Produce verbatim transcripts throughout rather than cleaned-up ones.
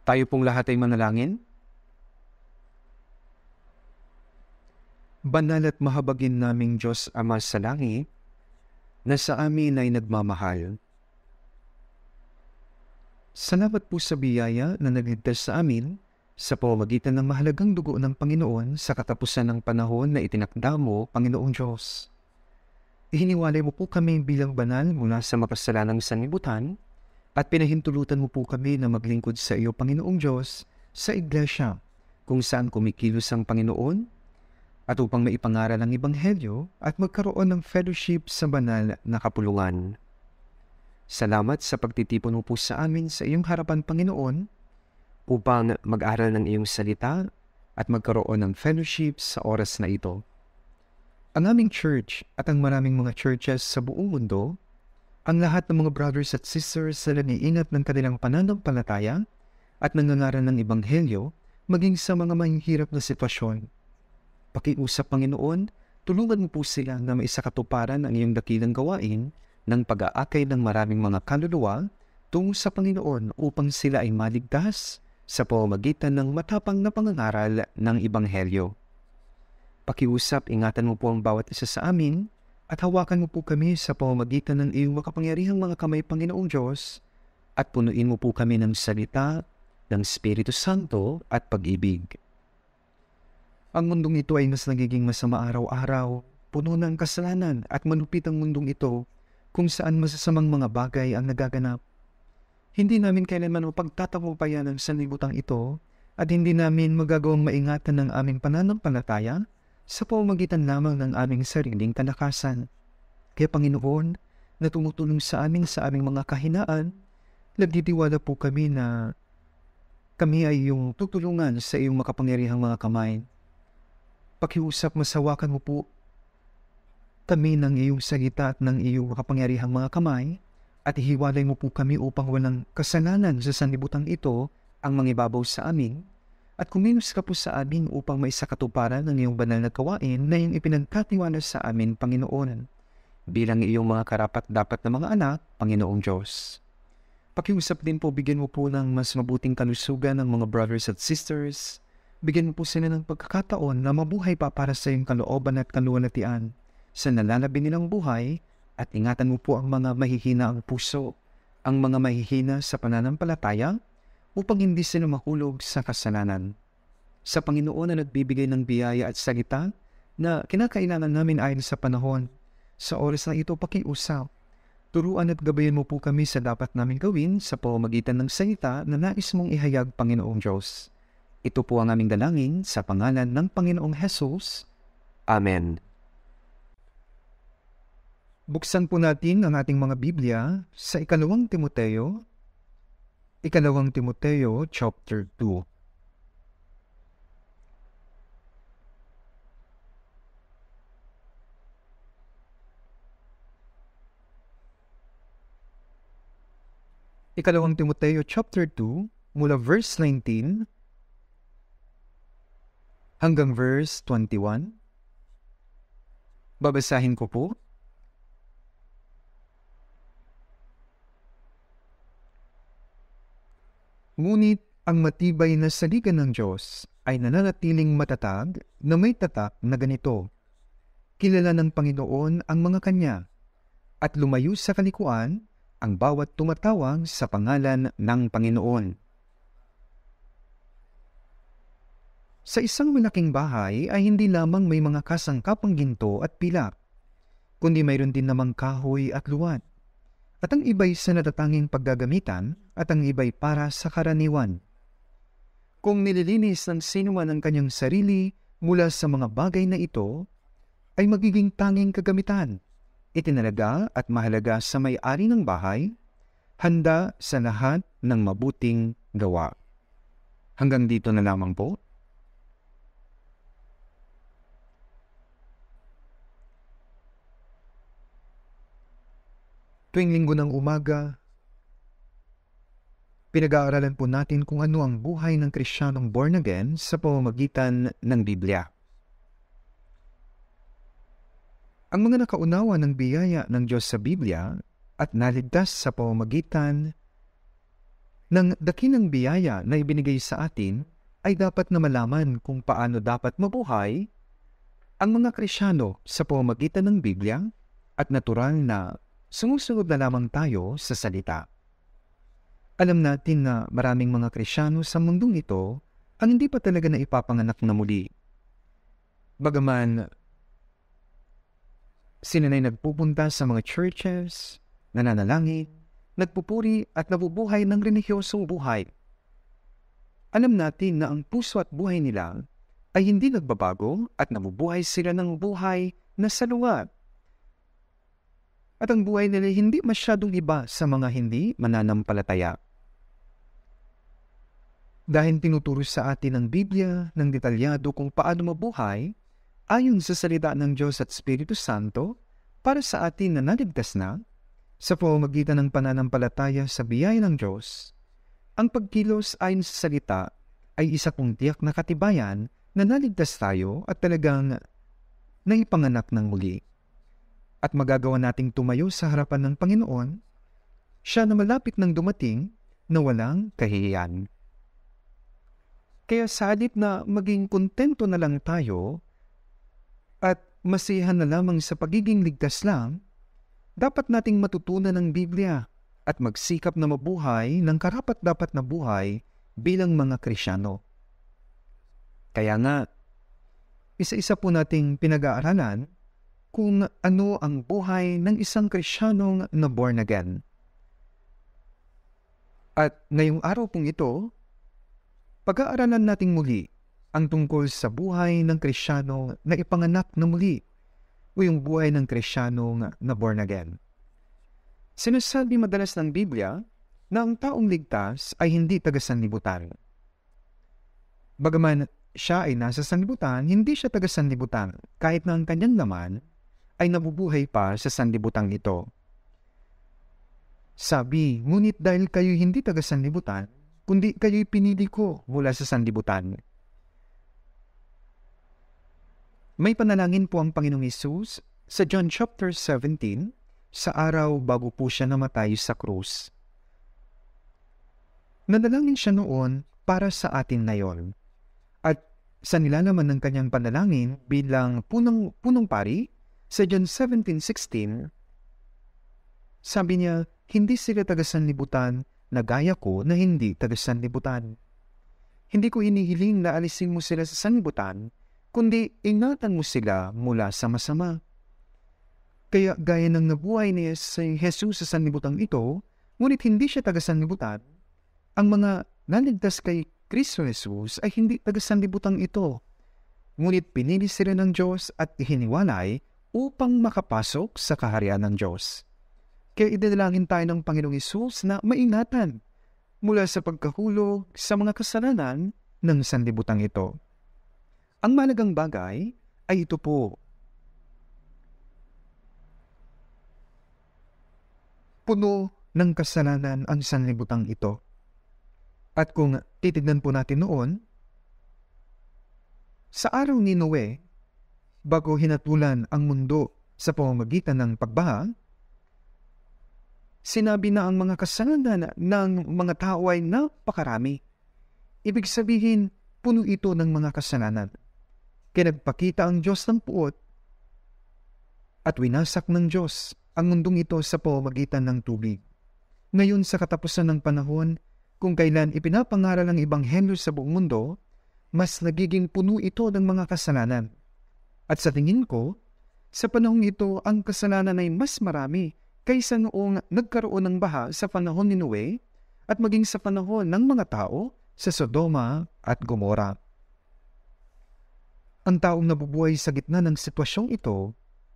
Tayo pong lahat ay manalangin. Banal at mahabagin naming Diyos Ama sa langit, na sa amin ay nagmamahal. Salamat po sa biyaya na nagligtas sa amin sa pamamagitan ng mahalagang dugo ng Panginoon sa katapusan ng panahon na itinakda mo, Panginoong Diyos. Ihiniwalay mo po kami bilang banal mula sa makasalanang sanlibutan at pinahintulutan mo po kami na maglingkod sa iyo, Panginoong Diyos, sa iglesia kung saan kumikilos ang Panginoon at upang maipangaral ang Ebanghelyo at magkaroon ng fellowship sa banal na kapulungan. Salamat sa pagtitipon mo po sa amin sa iyong harapan, Panginoon, upang mag-aral ng iyong salita at magkaroon ng fellowship sa oras na ito. Ang aming church at ang maraming mga churches sa buong mundo, ang lahat ng mga brothers at sisters na nag-iingat ng kanilang pananampalataya at nangangaral ng Ebanghelyo maging sa mga mahihirap na sitwasyon. Pakiusap, Panginoon, tulungan mo po sila na maisakatuparan ang iyong dakilang gawain ng pag-aakay ng maraming mga kaluluwa tungo sa Panginoon upang sila ay maligtas sa pamamagitan ng matapang na pangangaral ng Ebanghelyo. Pakiusap, ingatan mo po ang bawat isa sa amin at hawakan mo po kami sa pamamagitan ng iyong makapangyarihang mga kamay, Panginoong Diyos, at punuin mo po kami ng salita, ng Espiritu Santo at pag-ibig. Ang mundong ito ay mas nagiging masama araw-araw, puno ng kasalanan at manupit ang mundong ito kung saan masasamang mga bagay ang nagaganap. Hindi namin kailanman mapagtatagumpayan ang sanlibutan ito at hindi namin magagawang maingatan ng aming pananampalataya sa pamamagitan lamang ng aming sariling kalakasan. Kaya Panginoon, na tumutulong sa amin sa aming mga kahinaan, nagtitiwala po kami na kami ay iyong tutulungan sa iyong makapangyarihang mga kamay. Pakiusap, masawakan mo po kami ng iyong salita at ng iyong makapangyarihang mga kamay at ihiwalay mo po kami upang walang kasalanan sa sanlibutan ito ang mangibabaw sa amin at kumilos ka po sa amin upang maisakatuparan ng iyong banal na gawain na iyong ipinagkatiwala sa amin, Panginoon, bilang iyong mga karapat-dapat na mga anak, Panginoong Diyos. Pakiusap din po, bigyan mo po ng mas mabuting kalusugan ng mga brothers at sisters. Bigyan mo po sila ng pagkakataon na mabuhay pa para sa iyong kalooban at kaluwalhatian sa nalalabi nilang buhay at ingatan mo po ang mga mahihina ang puso, ang mga mahihina sa pananampalataya upang hindi sila mahulog sa kasalanan. Sa Panginoon na nagbibigay ng biyaya at salita na kinakailangan namin ayon sa panahon, sa oras na ito pakiusap, turuan at gabayan mo po kami sa dapat namin gawin sa pamamagitan ng salita na nais mong ihayag, Panginoong Diyos. Ito po ang aming dalangin sa pangalan ng Panginoong Hesus. Amen. Buksan po natin ang ating mga Biblia sa ikalawang Timoteo, ikalawang Timoteo chapter two. Ikalawang Timoteo chapter two, mula verse nineteen hanggang verse twenty-one. Babasahin ko po. Ngunit ang matibay na saligan ng Diyos ay nananatiling matatag na may tatak na ganito. Kilala ng Panginoon ang mga kanya at lumayo sa kalikuan ang bawat tumatawag sa pangalan ng Panginoon. Sa isang malaking bahay ay hindi lamang may mga kasangkapang ginto at pilak, kundi mayroon din namang kahoy at luwad. At ang iba'y sa natatanging paggagamitan at ang iba'y para sa karaniwan. Kung nililinis ng sinuman ang kanyang sarili mula sa mga bagay na ito, ay magiging tanging kagamitan, itinalaga at mahalaga sa may-ari ng bahay, handa sa lahat ng mabuting gawa. Hanggang dito na lamang po. Tuwing linggo ng umaga, pinag-aaralan po natin kung ano ang buhay ng Kristiyanong born again sa pamamagitan ng Biblia. Ang mga nakaunawa ng biyaya ng Diyos sa Biblia at naligtas sa pamamagitan ng dakilang biyaya na ibinigay sa atin, ay dapat na malaman kung paano dapat mabuhay ang mga Kristyano sa pamamagitan ng Biblia at natural na sumusunod na lamang tayo sa salita. Alam natin na maraming mga Kristyano sa mundong ito ang hindi pa talaga na ipapanganak na muli. Bagaman sila na'y nagpupunta sa mga churches, nananalangin, nagpupuri at nabubuhay ng relihiyosong buhay. Alam natin na ang puso at buhay nila ay hindi nagbabago at nabubuhay sila ng buhay na salungat. At ang buhay nila hindi masyadong iba sa mga hindi mananampalataya. Dahil tinuturo sa atin ng Biblia ng detalyado kung paano mabuhay ayon sa salita ng Diyos at Espiritu Santo para sa atin na naligtas na, sa pamamagitan ng pananampalataya sa biyaya ng Diyos, ang pagkilos ayon sa salita ay isa kong tiyak na katibayan na naligtas tayo at talagang naipanganak ng muli. At magagawa nating tumayo sa harapan ng Panginoon, siya na malapit nang dumating na walang kahihiyan. Kaya sa halip na maging kontento na lang tayo at masiyahan na lamang sa pagiging ligtas lang, dapat nating matutunan ng Biblia at magsikap na mabuhay ng karapat-dapat na buhay bilang mga Kristyano. Kaya nga, isa-isa po nating pinag-aaralan kung ano ang buhay ng isang Kristyanong na born again. At ngayong araw pong ito, pag-aaralan nating muli ang tungkol sa buhay ng Kristyanong na ipanganak na muli o yung buhay ng Kristyanong na born again. Sinasabi madalas ng Biblia na ang taong ligtas ay hindi taga-sanlibutan. Bagaman siya ay nasa sanlibutan, hindi siya taga-sanlibutan kahit na ang kanyang laman ay nabubuhay pa sa sanlibutang ito. Sabi, ngunit dahil kayo hindi taga-sanlibutan, kundi kayo'y pinili ko mula sa sanlibutan. May panalangin po ang Panginoong Hesus sa John chapter seventeen, sa araw bago po siya namatay sa krus. Nanalangin siya noon para sa atin ngayon. At sa nilalaman ng kanyang panalangin bilang punong, punong pari, sa John seventeen sixteen, sabi niya, hindi sila taga-sanlibutan na gaya ko na hindi taga-sanlibutan. Hindi ko inihiling na alisin mo sila sa sanlibutan, kundi ingatan mo sila mula sa masama. Kaya gaya ng nabuhay ni Jesus sa sanlibutang ito, ngunit hindi siya taga-sanlibutan, ang mga naligtas kay Kristo Jesus ay hindi taga-sanlibutang ito, ngunit pinili sila ng Diyos at ihiniwalay upang makapasok sa kaharian ng Diyos. Kaya idinalangin tayo ng Panginoong Hesus na maingatan mula sa pagkahulog sa mga kasalanan ng sanlibutang ito. Ang mahalagang bagay ay ito po. Puno ng kasalanan ang sanlibutang ito. At kung titignan po natin noon, sa araw ni Noe, bago hinatulan ang mundo sa pamamagitan ng pagbaha, sinabi na ang mga kasalanan ng mga tao ay napakarami. Ibig sabihin, puno ito ng mga kasalanan. Kaya nagpakita ang Diyos ng puot at winasak ng Diyos ang mundong ito sa pamamagitan ng tubig. Ngayon sa katapusan ng panahon, kung kailan ipinapangaral ang Ebanghelyo sa buong mundo, mas nagiging puno ito ng mga kasalanan. At sa tingin ko, sa panahong ito ang kasalanan ay mas marami kaysa noong nagkaroon ng baha sa panahon ni Noe at maging sa panahon ng mga tao sa Sodoma at Gomora. Ang taong nabubuhay sa gitna ng sitwasyong ito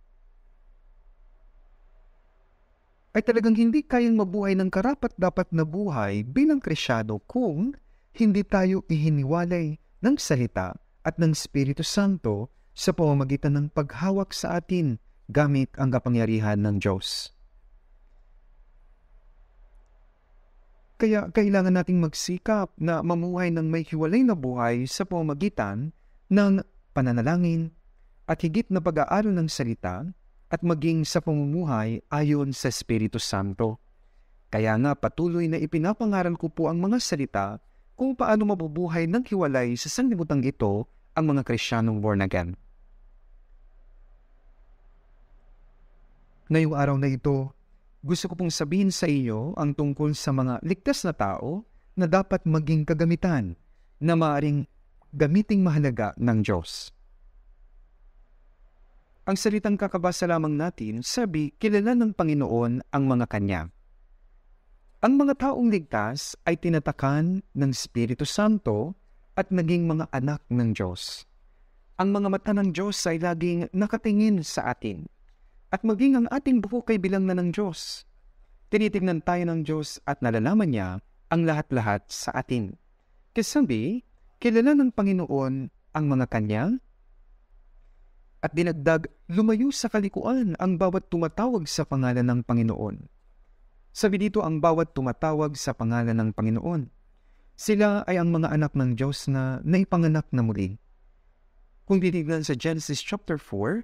ay talagang hindi kayang mabuhay ng karapat-dapat na buhay bilang Kristyano kung hindi tayo ihiniwalay ng salita at ng Espiritu Santo sa pamamagitan ng paghawak sa atin gamit ang kapangyarihan ng Diyos. Kaya kailangan nating magsikap na mamuhay ng may hiwalay na buhay sa pamamagitan ng pananalangin at higit na pag-aaral ng salita at maging sa pamumuhay ayon sa Espiritu Santo. Kaya nga patuloy na ipinapangaral ko po ang mga salita kung paano mabubuhay ng hiwalay sa sanlibutan ito ang mga Kristiyanong born again. Ngayong araw na ito, gusto ko pong sabihin sa iyo ang tungkol sa mga ligtas na tao na dapat maging kagamitan na maaaring gamiting mahalaga ng Diyos. Ang salitang kakabasa lamang natin, sabi, kilala ng Panginoon ang mga kanya. Ang mga taong ligtas ay tinatakan ng Espiritu Santo at naging mga anak ng Diyos. Ang mga mata ng Diyos ay laging nakatingin sa atin. At maging ang ating buhok ay bilang na ng Diyos. Tinitignan tayo ng Diyos at nalalaman niya ang lahat-lahat sa atin. Kasabi, kilala ng Panginoon ang mga kanya. At dinagdag, lumayo sa kalikuan ang bawat tumatawag sa pangalan ng Panginoon. Sabi dito ang bawat tumatawag sa pangalan ng Panginoon. Sila ay ang mga anak ng Diyos na naipanganak na muli. Kung titignan sa Genesis chapter four,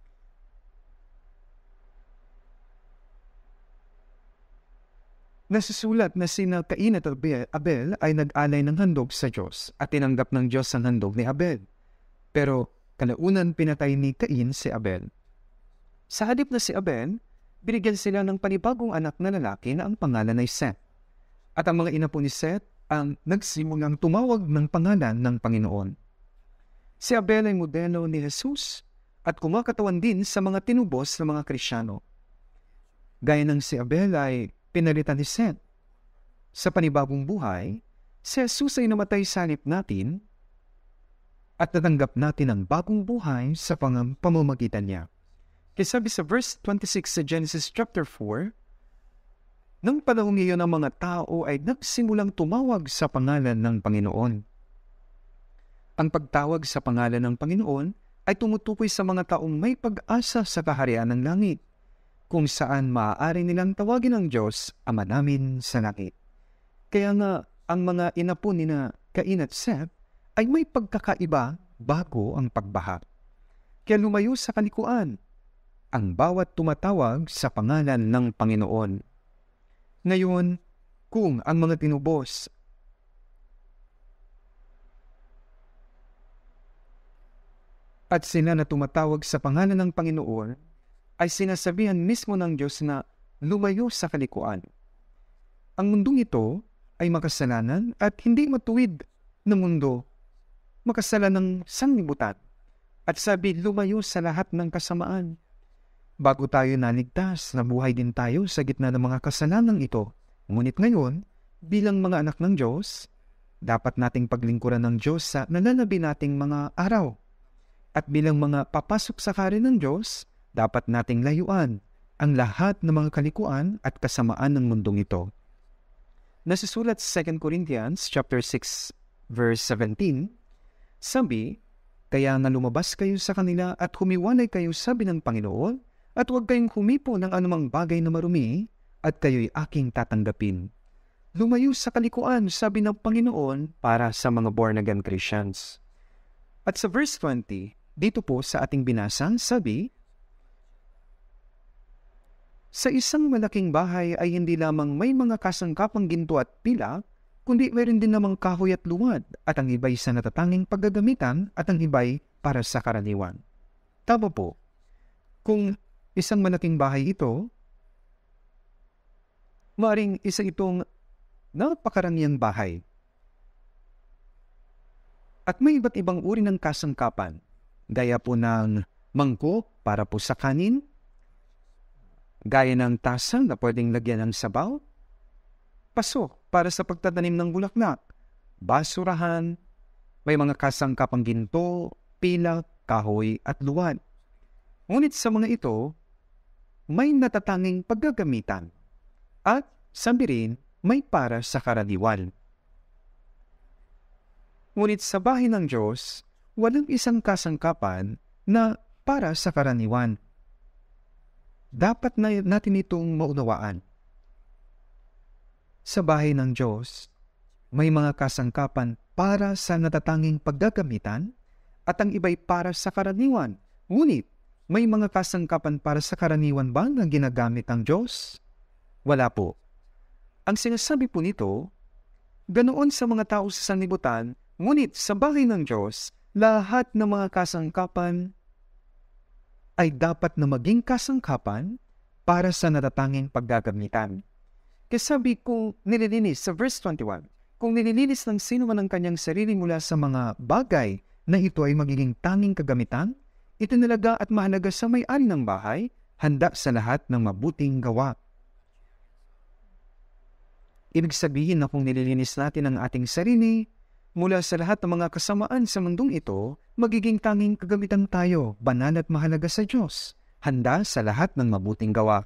nasusulat na sina Cain at Abel ay nag-alay ng handog sa Diyos at tinanggap ng Diyos ang handog ni Abel. Pero kalaunan pinatay ni Cain si Abel. Sa halip na si Abel, binigyan sila ng panibagong anak na lalaki na ang pangalan ay Seth. At ang mga inapo ni Seth ang nagsimulang tumawag ng pangalan ng Panginoon. Si Abel ay modelo ni Jesus at kumakatawan din sa mga tinubos ng mga Kristiyano. Gaya ng si Abel ay pinalitan ni Seth. Sa panibagong buhay, si Jesus ay namatay sa halip natin at natanggap natin ang bagong buhay sa pamamagitan niya. Kaya sabi sa verse twenty-six sa Genesis chapter four, nang panahong iyon ang mga tao ay nagsimulang tumawag sa pangalan ng Panginoon. Ang pagtawag sa pangalan ng Panginoon ay tumutukoy sa mga taong may pag-asa sa kaharian ng langit, kung saan maaari nilang tawagin ng Diyos Ama namin sa langit. Kaya nga, ang mga inapo ni na Cain at Seth ay may pagkakaiba bago ang pagbaha. Kaya lumayo sa kalikuan ang bawat tumatawag sa pangalan ng Panginoon. Ngayon, kung ang mga tinubos at sila na tumatawag sa pangalan ng Panginoon ay sinasabihan mismo ng Diyos na lumayo sa kalikuan. Ang mundong ito ay makasalanan at hindi matuwid na mundo, makasalan ng sanlibutan. At sabi, lumayo sa lahat ng kasamaan. Bago tayo naligtas, nabuhay din tayo sa gitna ng mga kasalanan ito. Ngunit ngayon, bilang mga anak ng Diyos, dapat nating paglingkuran ng Diyos sa nalalabi nating mga araw. At bilang mga papasok sa kaharian ng Diyos, dapat nating layuan ang lahat ng mga kalikuan at kasamaan ng mundong ito. Nasusulat sa Second Corinthians chapter six verse seventeen, sabi, kaya nga lumabas kayo sa kanila at humiwalay kayo sabi ng Panginoon, at huwag kayong humipo ng anumang bagay na marumi, at kayo'y aking tatanggapin. Lumayo sa kalikuan, sabi ng Panginoon, para sa mga born-again Christians. At sa verse twenty, dito po sa ating binasa, sabi, sa isang malaking bahay ay hindi lamang may mga kasangkapang ginto at pila, kundi mayroon din namang kahoy at luwad, at ang iba'y sa natatanging paggagamitan at ang iba'y para sa karaniwan. Tama po. Kung isang malaking bahay ito, maaaring isa itong napakarangyang bahay. At may iba't ibang uri ng kasangkapan, gaya po ng mangkok para po sa kanin, gaya ng tasa na pwedeng lagyan ng sabaw, paso para sa pagtatanim ng bulaklak, basurahan, may mga kasangkapang ginto, pilak, kahoy at luwad. Ngunit sa mga ito, may natatanging paggagamitan at sabi rin may para sa karaniwan. Ngunit sa bahay ng Diyos, walang isang kasangkapan na para sa karaniwan. Dapat na natin itong maunawaan. Sa bahay ng Diyos, may mga kasangkapan para sa natatanging paggagamitan at ang iba'y para sa karaniwan. Ngunit, may mga kasangkapan para sa karaniwan ba na ginagamit ng Diyos? Wala po. Ang sinasabi po nito, ganoon sa mga tao sa sanlibutan, ngunit sa bahay ng Diyos, lahat ng mga kasangkapan ay dapat na maging kasangkapan para sa natatanging paggagamitan. Kaya sabi kung nililinis sa verse twenty-one, kung nililinis ng sino man ang kanyang sarili mula sa mga bagay na ito ay magiging tanging kagamitan, itinalaga at mahalaga sa may-ari ng bahay, handa sa lahat ng mabuting gawa. Ibig sabihin na kung nililinis natin ang ating sarili, mula sa lahat ng mga kasamaan sa mundong ito, magiging tanging kagamitan tayo, banal at mahalaga sa Diyos, handa sa lahat ng mabuting gawa.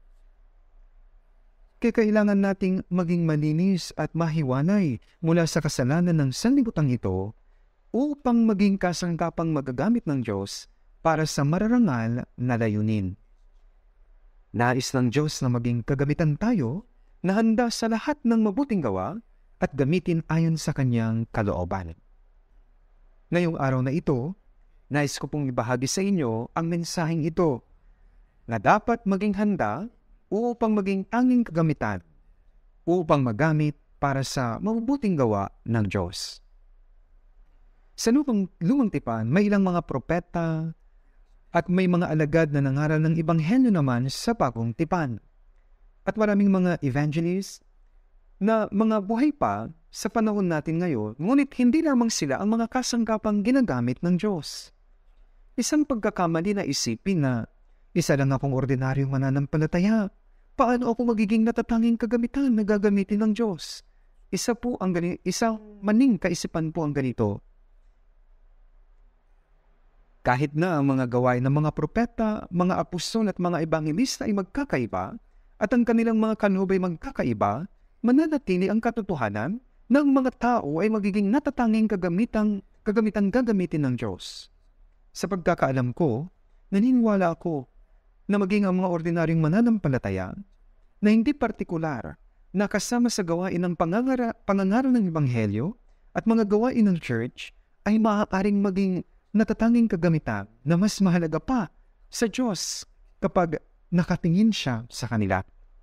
Kaya kailangan nating maging malinis at mahiwanay mula sa kasalanan ng sanlibutan ito upang maging kasangkapang magagamit ng Diyos para sa mararangal na layunin. Nais ng Diyos na maging kagamitan tayo na handa sa lahat ng mabuting gawa at gamitin ayon sa kanyang kalooban. Ngayong araw na ito, nais ko pong ibahagi sa inyo ang mensaheng ito na dapat maging handa upang maging tanging kagamitan, upang magamit para sa mabubuting gawa ng Diyos. Sa lumang, lumang tipan, may ilang mga propeta at may mga alagad na nangaral ng ebanghelyo naman sa bagong tipan. At maraming mga evangelists na mga buhay pa sa panahon natin ngayon, ngunit hindi lamang sila ang mga kasangkapang ginagamit ng Diyos. Isang pagkakamali na isipin na isa lang akong ordinaryong mananampalataya, paano ako magiging natatanging kagamitan na gagamitin ng Diyos? Isa po ang ganito, isang maning kaisipan po ang ganito. Kahit na ang mga gawain ng mga propeta, mga apostol at mga ebanghelista ay magkakaiba at ang kanilang mga kaloob ay magkakaiba, mananatili ang katotohanan na ang mga tao ay magiging natatanging kagamitan, kagamitan gagamitin ng Diyos. Sa pagkakaalam ko, naniniwala ako na maging ang mga ordinaryong mananampalataya na hindi partikular na kasama sa gawain ng pangangara, pangangaral ng ebanghelyo at mga gawain ng church ay maaaring maging natatanging kagamitan na mas mahalaga pa sa Diyos kapag nakatingin siya sa kanila.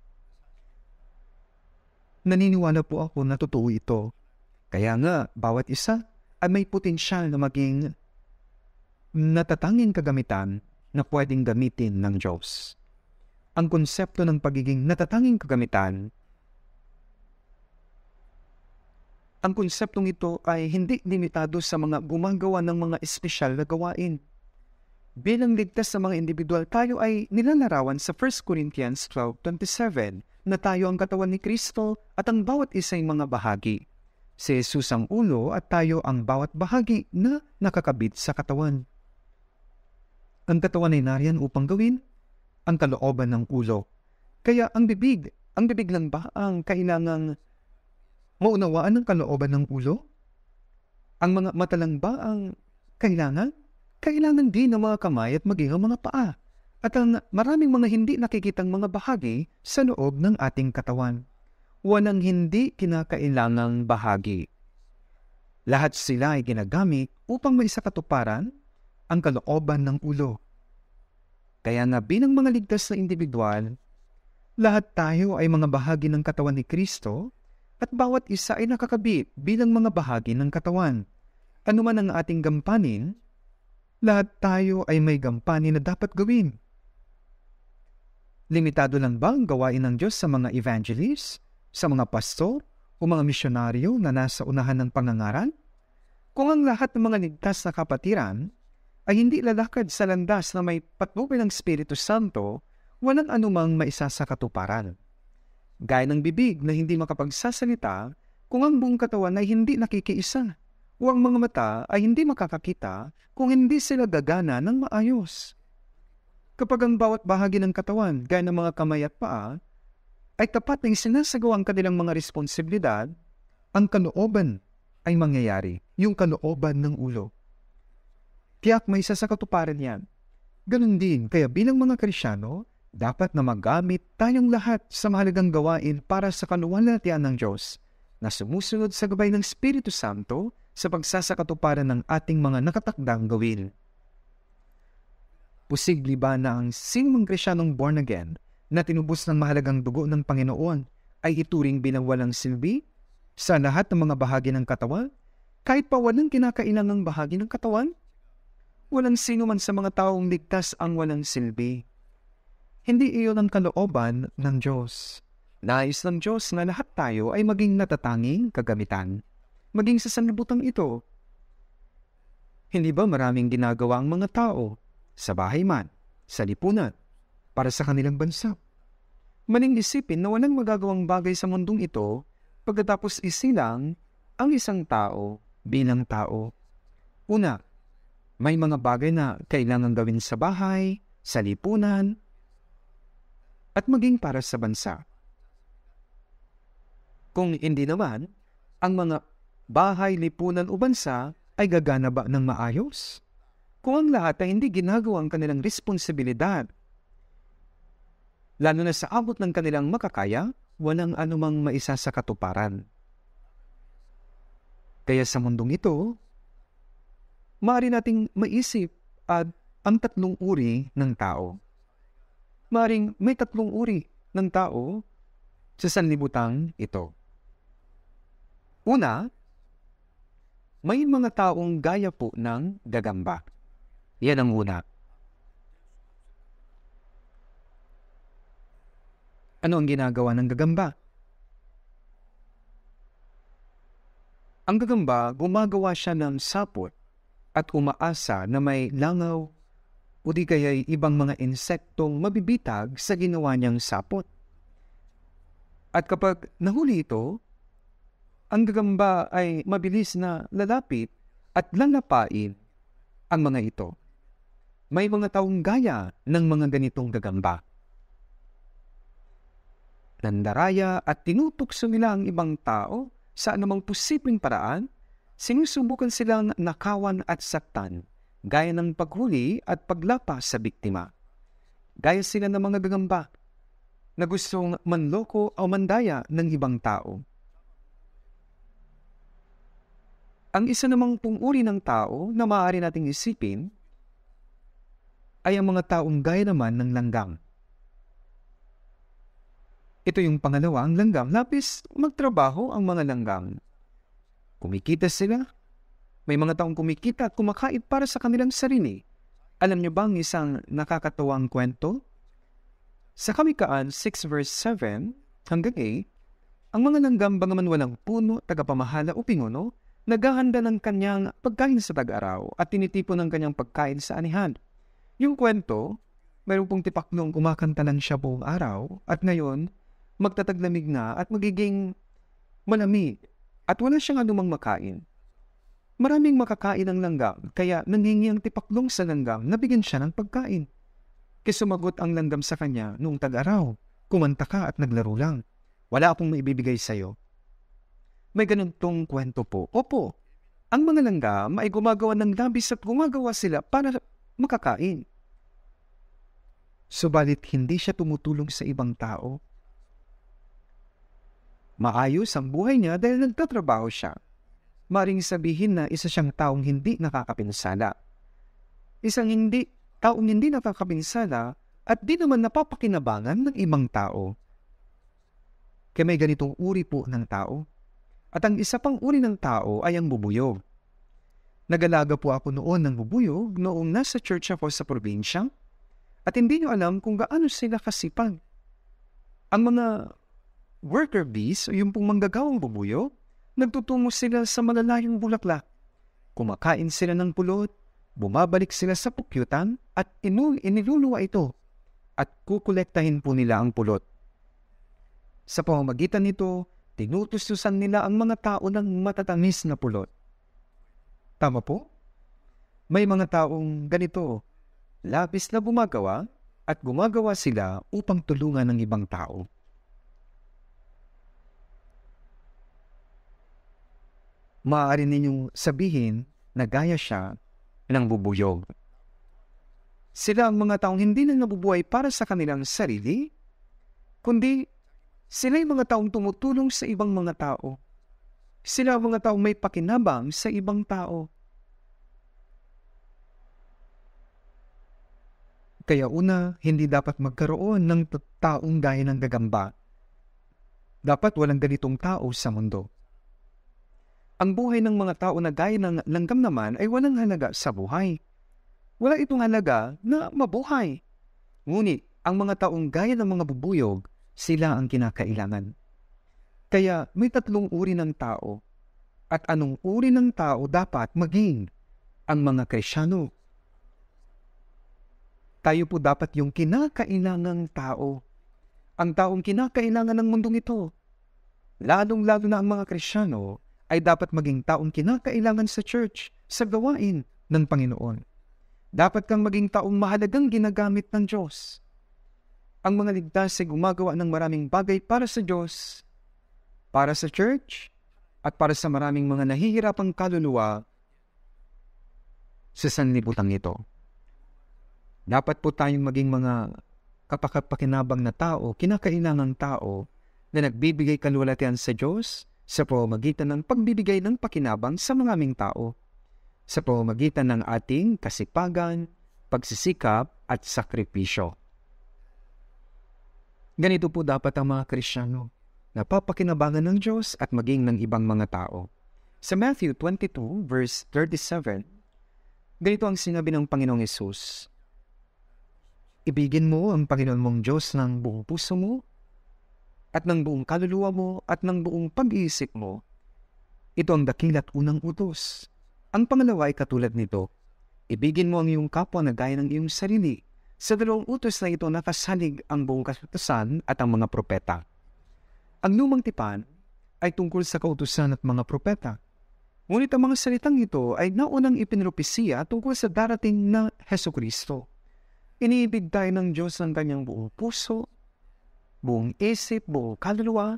Naniniwala po ako na totoo ito. Kaya nga, bawat isa ay may potensyal na maging natatanging kagamitan na pwedeng gamitin ng Diyos. Ang konsepto ng pagiging natatanging kagamitan, ang konseptong ito ay hindi limitado sa mga gumagawa ng mga espesyal na gawain. Bilang ligtas sa mga individual, tayo ay nilalarawan sa First Corinthians twelve twenty-seven na tayo ang katawan ni Kristo at ang bawat isa ay mga bahagi. Si Jesus ang ulo at tayo ang bawat bahagi na nakakabit sa katawan. Ang katawan ay nariyan upang gawin ang kalooban ng ulo. Kaya ang bibig, ang bibig lang ba ang kailangang maunawaan ng kalooban ng ulo? Ang mga mata lang ba ang kailangan? Kailangan din ng mga kamay at maging ang mga paa. At ang maraming mga hindi nakikitang mga bahagi sa loob ng ating katawan. Walang hindi kinakailangang bahagi. Lahat sila ay ginagamit upang maisakatuparan ang kalooban ng ulo. Kaya nga bilang mga ligtas na individual, lahat tayo ay mga bahagi ng katawan ni Kristo at bawat isa ay nakakabit bilang mga bahagi ng katawan. Ano man ang ating gampanin, lahat tayo ay may gampanin na dapat gawin. Limitado lang ba ang gawain ng Diyos sa mga evangelists, sa mga pastor o mga misyonaryo na nasa unahan ng pangangaral? Kung ang lahat ng mga ligtas na kapatiran ay hindi lalakad sa landas na may patnubay ng Espiritu Santo, walang anumang maisasakatuparan. Gaya ng bibig na hindi makapagsasalita kung ang buong katawan ay hindi nakikiisa, o ang mga mata ay hindi makakakita kung hindi sila gagana ng maayos. Kapag ang bawat bahagi ng katawan, gaya ng mga kamay at paa, ay tapat na isinasagawa ang kanilang mga responsibilidad, ang kalooban ay mangyayari, yung kalooban ng ulo. Tiyak may isa sa katuparan yan. Ganun din, kaya bilang mga Kristyano, dapat na magamit tayong lahat sa mahalagang gawain para sa kaluwalhatian ng Diyos na sumusunod sa gabay ng Espiritu Santo sa pagsasakatuparan ng ating mga nakatakdang gawin. Posible ba na ang sinumang Kristyanong born again na tinubos ng mahalagang dugo ng Panginoon ay ituring bilang walang silbi sa lahat ng mga bahagi ng katawan, kahit pa walang kinakailangang bahagi ng katawan? Walang sino man sa mga taong ligtas ang walang silbi. Hindi iyon ang kalooban ng Diyos. Nais ng Diyos na lahat tayo ay maging natatanging kagamitan, maging sa sanlibutan ito. Hindi ba maraming ginagawa ang mga tao, sa bahay man, sa lipunan, para sa kanilang bansa? Maling isipin na walang magagawang bagay sa mundong ito pagkatapos isilang ang isang tao bilang tao. Una, may mga bagay na kailangan gawin sa bahay, sa lipunan, at maging para sa bansa. Kung hindi naman, ang mga bahay, lipunan o bansa ay gagana ba ng maayos? Kung ang lahat ay hindi ginagawa ang kanilang responsibilidad, lalo na sa abot ng kanilang makakaya, walang anumang maisa sa katuparan. Kaya sa mundong ito, maaari nating maisip at ang tatlong uri ng tao. Maaring may tatlong uri ng tao sa sanlibutan ito. Una, may mga taong gaya po ng gagamba. Yan ang una. Ano ang ginagawa ng gagamba? Ang gagamba, gumagawa siya ng sapot at umaasa na may langaw o di kaya'y ibang mga insektong mabibitag sa ginawa niyang sapot. At kapag nahuli ito, ang gagamba ay mabilis na lalapit at lalapain ang mga ito. May mga taong gaya ng mga ganitong gagamba. Nandaraya at tinutukso nila ang ibang tao sa anumang posibleng paraan, sinusubukan silang nakawan at saktan, gaya ng paghuli at paglapa sa biktima. Gaya sila ng mga gagamba na gustong manloko o mandaya ng ibang tao. Ang isa namang pung-uri ng tao na maaari nating isipin ay ang mga taong gaya naman ng langgam. Ito yung pangalawa, ang langgam. Labis magtrabaho ang mga langgam. Kumikita sila. May mga taong kumikita at kumakait para sa kanilang sarili. Alam niyo ba ang isang nakakatawang kwento? Sa Kamikaan six verse seven hanggang eight, ang mga langgam bagaman walang puno, tagapamahala o pinguno, naghahanda ng kanyang pagkain sa tag-araw at tinitipon ng kanyang pagkain sa anihan. Yung kwento, mayroon pong tipaklong kumakanta lang siya buong araw at ngayon, magtataglamig na at magiging malamig at wala siyang anumang makain. Maraming makakain ang langgam, kaya nanghingi ang tipaklong sa langgam na bigyan siya ng pagkain. Kaya sumagot ang langgam sa kanya noong tag-araw, kumanta ka at naglaro lang. Wala akong maibibigay sa'yo. May ganitong kwento po. Opo, ang mga langgam ay gumagawa ng labis at gumagawa sila para makakain. Subalit hindi siya tumutulong sa ibang tao. Maayos ang buhay niya dahil nagtatrabaho siya. Maring sabihin na isa siyang taong hindi nakakapinsala. Isang hindi, taong hindi nakakapinsala at di naman napapakinabangan ng ibang tao. Kaya may ganitong uri po ng tao. At ang isa pang uri ng tao ay ang bubuyog. Nag-alaga po ako noon ng bubuyog noong nasa church ako sa probinsya at hindi nyo alam kung gaano sila kasipag. Ang mga worker bees o yung pong manggagawang bubuyog, nagtutungo sila sa malalayong bulaklak. Kumakain sila ng pulot, bumabalik sila sa pukyutan at inu- iniluluwa ito at kukolektahin po nila ang pulot. Sa pamamagitan nito, tinutustusan nila ang mga tao ng matatamis na pulot. Tama po? May mga taong ganito, labis na gumagawa at gumagawa sila upang tulungan ng ibang tao. Maaari ninyong sabihin na gaya siya ng bubuyog. Sila ang mga taong hindi na nabubuhay para sa kanilang sarili, kundi sila yung mga taong tumutulong sa ibang mga tao. Sila ang mga taong may pakinabang sa ibang tao. Kaya una, hindi dapat magkaroon ng taong gaya ng gagamba. Dapat walang ganitong tao sa mundo. Ang buhay ng mga tao na gaya ng langgam naman ay walang halaga sa buhay. Wala itong halaga na mabuhay. Ngunit ang mga taong gaya ng mga bubuyog, sila ang kinakailangan. Kaya may tatlong uri ng tao. At anong uri ng tao dapat maging? Ang mga Kristiyano. Tayo po dapat yung kinakailangang tao. Ang taong kinakailangan ng mundong ito. Lalong-lalo na ang mga Kristiyano ay dapat maging taong kinakailangan sa church, sa gawain ng Panginoon. Dapat kang maging taong mahalagang ginagamit ng Diyos. Ang mga ligtas ay gumagawa ng maraming bagay para sa Diyos, para sa church, at para sa maraming mga nahihirapang kaluluwa sa sanlibutan ito. Dapat po tayong maging mga kapakapakinabang na tao, kinakailangang tao, na nagbibigay kalwalatian sa Diyos sa pamamagitan ng pagbibigay ng pakinabang sa maraming tao, sa pamamagitan ng ating kasipagan, pagsisikap at sakripisyo. Ganito po dapat ang mga Kristiyano, napapakinabangan ng Diyos at maging ng ibang mga tao. Sa Matthew twenty-two verse thirty-seven, ganito ang sinabi ng Panginoong Hesus, ibigin mo ang Panginoon mong Diyos ng buong puso mo, at ng buong kaluluwa mo, at ng buong pag-iisip mo. Ito ang dakila't unang utos. Ang pangalawa ay katulad nito, ibigin mo ang iyong kapwa na gaya ng iyong sarili. Sa dalawang utos na ito nakasalig ang buong kautusan at ang mga propeta. Ang lumang tipan ay tungkol sa kautusan at mga propeta. Ngunit ang mga salitang ito ay naunang ipinropesiya tungkol sa darating na Hesukristo. Iniibig tayo ng Diyos ng kanyang buong puso, buong isip, buong kaluluwa,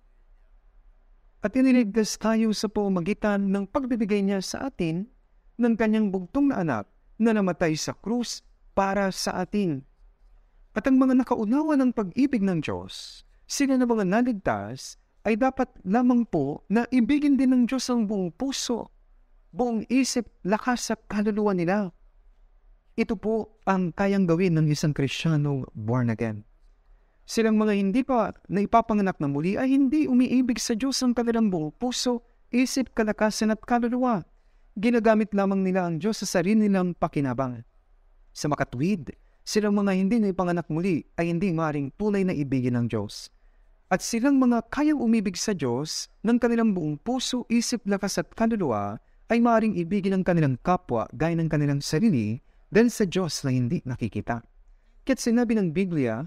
at iniligtas tayo sa pamamagitan ng pagbibigay niya sa atin ng kanyang bugtong na anak na namatay sa krus para sa atin. At ang mga nakaunawa ng pag-ibig ng Diyos, sila na mga naligtas, ay dapat lamang po na ibigin din ng Diyos ang buong puso, buong isip, lakas at kaluluwa nila. Ito po ang kayang gawin ng isang Kristiyano born again. Silang mga hindi pa na ipapanganak na muli ay hindi umiibig sa Diyos ang kanilang buong puso, isip, kalakasan at kaluluwa. Ginagamit lamang nila ang Diyos sa sarili nilang pakinabang. Sa makatwid, silang mga hindi na ipanganak muli ay hindi maaaring tunay na ibigin ng Diyos. At silang mga kayang umibig sa Diyos ng kanilang buong puso, isip, lakas at kaluluwa ay maaaring ibigin ang kanilang kapwa gaya ng kanilang sarili dahil sa Diyos na hindi nakikita. Kaya't sinabi ng Biblia,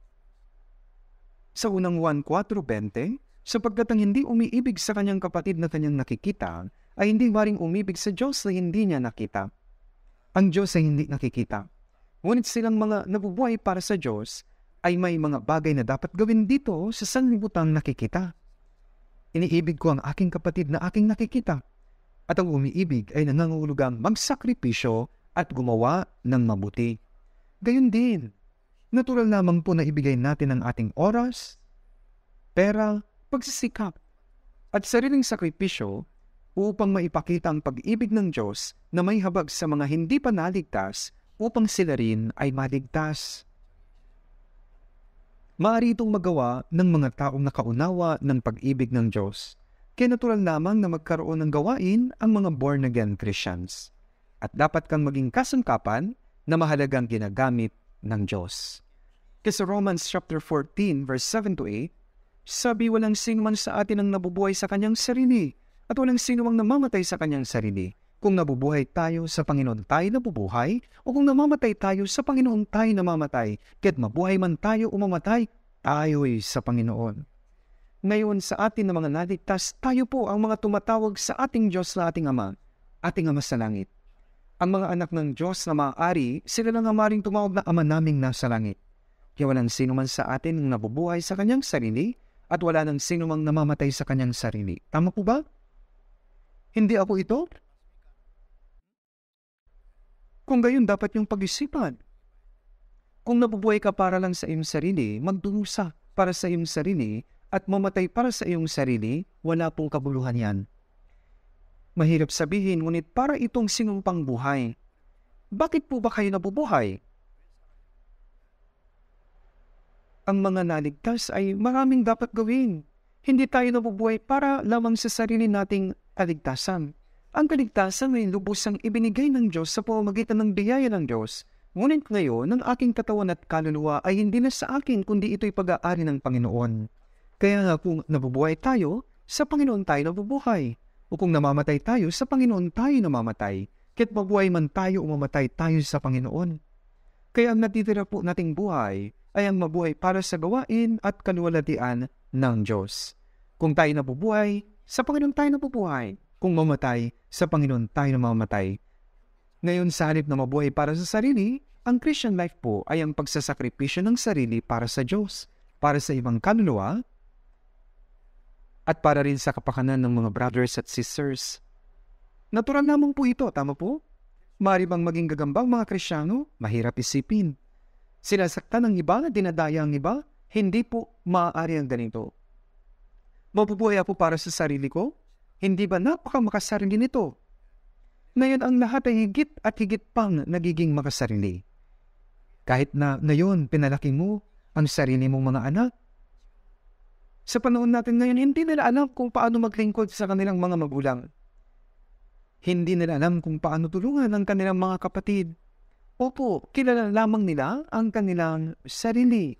sa unang Juan four twenty, sapagkat ang hindi umiibig sa kanyang kapatid na kanyang nakikita, ay hindi maring umibig sa Diyos na hindi niya nakita. Ang Diyos ay hindi nakikita. Ngunit silang mga nabubuhay para sa Diyos, ay may mga bagay na dapat gawin dito sa sanlibutang nakikita. Iniibig ko ang aking kapatid na aking nakikita, at ang umiibig ay nangangahulugang magsakripisyo at gumawa ng mabuti. Gayon din, natural lamang po na ibigay natin ang ating oras, pera, pagsisikap, at sariling sakripisyo upang maipakita ang pag-ibig ng Diyos na may habag sa mga hindi pa naligtas upang sila rin ay maligtas. Maaari itong magawa ng mga taong nakaunawa ng pag-ibig ng Diyos. Kaya natural lamang na magkaroon ng gawain ang mga born-again Christians. At dapat kang maging kasangkapan na mahalagang ginagamit ng Diyos. Kasi Romans chapter fourteen verse seven to eight, sabi walang sino man sa atin ang nabubuhay sa kanyang sarili at walang sino mang namamatay sa kanyang sarili. Kung nabubuhay tayo sa Panginoon tayo nabubuhay o kung namamatay tayo sa Panginoon tayo namamatay. Kaya't mabuhay man tayo o mamatay, tayo'y sa Panginoon. Ngayon sa atin na mga naligtas, tayo po ang mga tumatawag sa ating Diyos na ating Ama, ating Ama sa langit. Ang mga anak ng Diyos na maaari, sila lang ang maaaring tumawag na Ama naming nasa langit. Kaya walang sino man sa atin ang nabubuhay sa kanyang sarili at wala nang sino mang namamatay sa kanyang sarili. Tama po ba? Hindi ako ito? Kung gayon, dapat yung pag-isipan. Kung nabubuhay ka para lang sa iyong sarili, magdurusa para sa iyong sarili at mamatay para sa iyong sarili, wala pong kabuluhan yan. Mahirap sabihin, ngunit para itong sinumpang buhay. Bakit po ba kayo nabubuhay? Ang mga naligtas ay maraming dapat gawin. Hindi tayo nabubuhay para lamang sa sarili nating kaligtasan. Ang kaligtasan ay lubusang ibinigay ng Diyos sa pamamagitan ng biyaya ng Diyos. Ngunit ngayon, ang aking katawan at kaluluwa ay hindi na sa akin kundi ito'y pag-aari ng Panginoon. Kaya nga kung nabubuhay tayo, sa Panginoon tayo nabubuhay. O kung namamatay tayo, sa Panginoon tayo namamatay. Kahit mabuhay man tayo o mamatay tayo sa Panginoon. Kaya ang natitira po nating buhay ay ang mabuhay para sa gawain at kaluwalhatian ng Diyos. Kung tayo nabubuhay, sa Panginoon tayo nabubuhay. Kung mamatay, sa Panginoon tayo namamatay. Ngayon, sa halip na mabuhay para sa sarili, ang Christian life po ay ang pagsasakripisyo ng sarili para sa Diyos, para sa ibang kaluluwa, at para rin sa kapakanan ng mga brothers at sisters. Natural lamang po ito, tama po? Maaari bang maging gagambang mga Kristiyano? Mahirap isipin. Sinasaktan ng iba, dinadaya ang iba? Hindi po maaari ang ganito. Mabubuhay ako para sa sarili ko? Hindi ba napaka makasarili nito? Ngayon ang lahat ay higit at higit pang nagiging makasarili. Kahit na ngayon pinalaki mo ang sarili mong mga anak. Sa panahon natin ngayon, hindi nila alam kung paano maglingkod sa kanilang mga magulang. Hindi nila alam kung paano tulungan ang kanilang mga kapatid. Opo, kilala lamang nila ang kanilang sarili.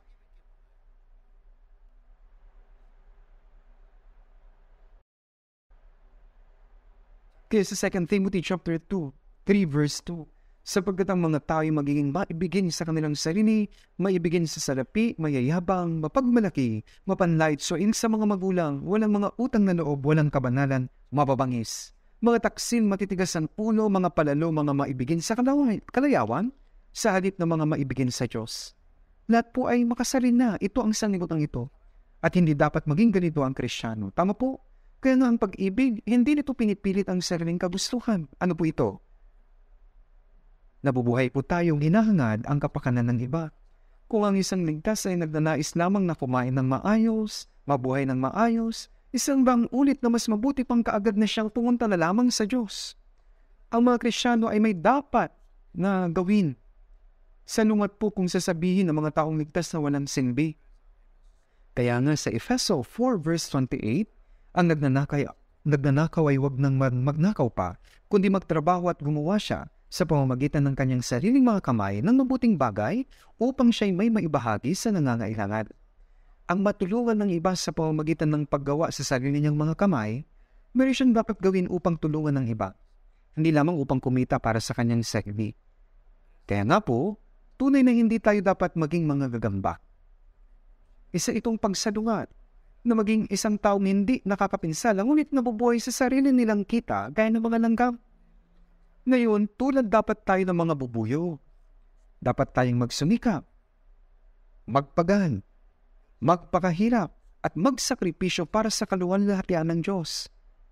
Kaya sa Second Timothy chapter two, three verse two, sapagkat ang mga tao ay magiging maibigin sa kanilang sarili, maibigin sa salapi, mayayabang, mapagmalaki, mapanlait, soin sa mga magulang, walang mga utang na loob, walang kabanalan, mababangis. Mga taksil, matitigas ang ulo, mga palalo, mga maibigin sa kalayawan, sa halip ng mga maibigin sa Diyos. Lahat po ay makasarin na. Ito ang sanlibutan ito. At hindi dapat maging ganito ang Kristiyano. Tama po? Kaya nga ang pag-ibig, hindi nito pinipilit ang sariling kagustuhan. Ano po ito? Nabubuhay po tayong hinahangad ang kapakanan ng iba. Kung ang isang ligtas ay nagnanais lamang na kumain ng maayos, mabuhay ng maayos, isang bang ulit na mas mabuti pang kaagad na siyang pumunta na lamang sa Diyos. Ang mga Kristiyano ay may dapat na gawin. Salungat po kung sasabihin ng mga taong ligtas na walang sinbi. Kaya nga sa Efeso four verse twenty-eight, ang nagnanakay, nagnanakaw ay huwag nang magnakaw pa, kundi magtrabaho at gumawa siya sa pamamagitan ng kanyang sariling mga kamay ng mabuting bagay upang siya'y may maibahagi sa nangangailangan. Ang matulungan ng iba sa pamamagitan ng paggawa sa sarili niyang mga kamay, meron siyang dapat gawin upang tulungan ng iba, hindi lamang upang kumita para sa kanyang sarili. Kaya nga po, tunay na hindi tayo dapat maging mga gagamba. Isa itong pagsalungat na maging isang taong hindi nakakapinsala ngunit nabubuhay sa sarili nilang kita gaya ng mga langgam. Ngayon, tulad dapat tayo ng mga bubuyo. Dapat tayong magsumikap, magpagan, magpakahirap, at magsakripisyo para sa kaluwalhatian ng Diyos.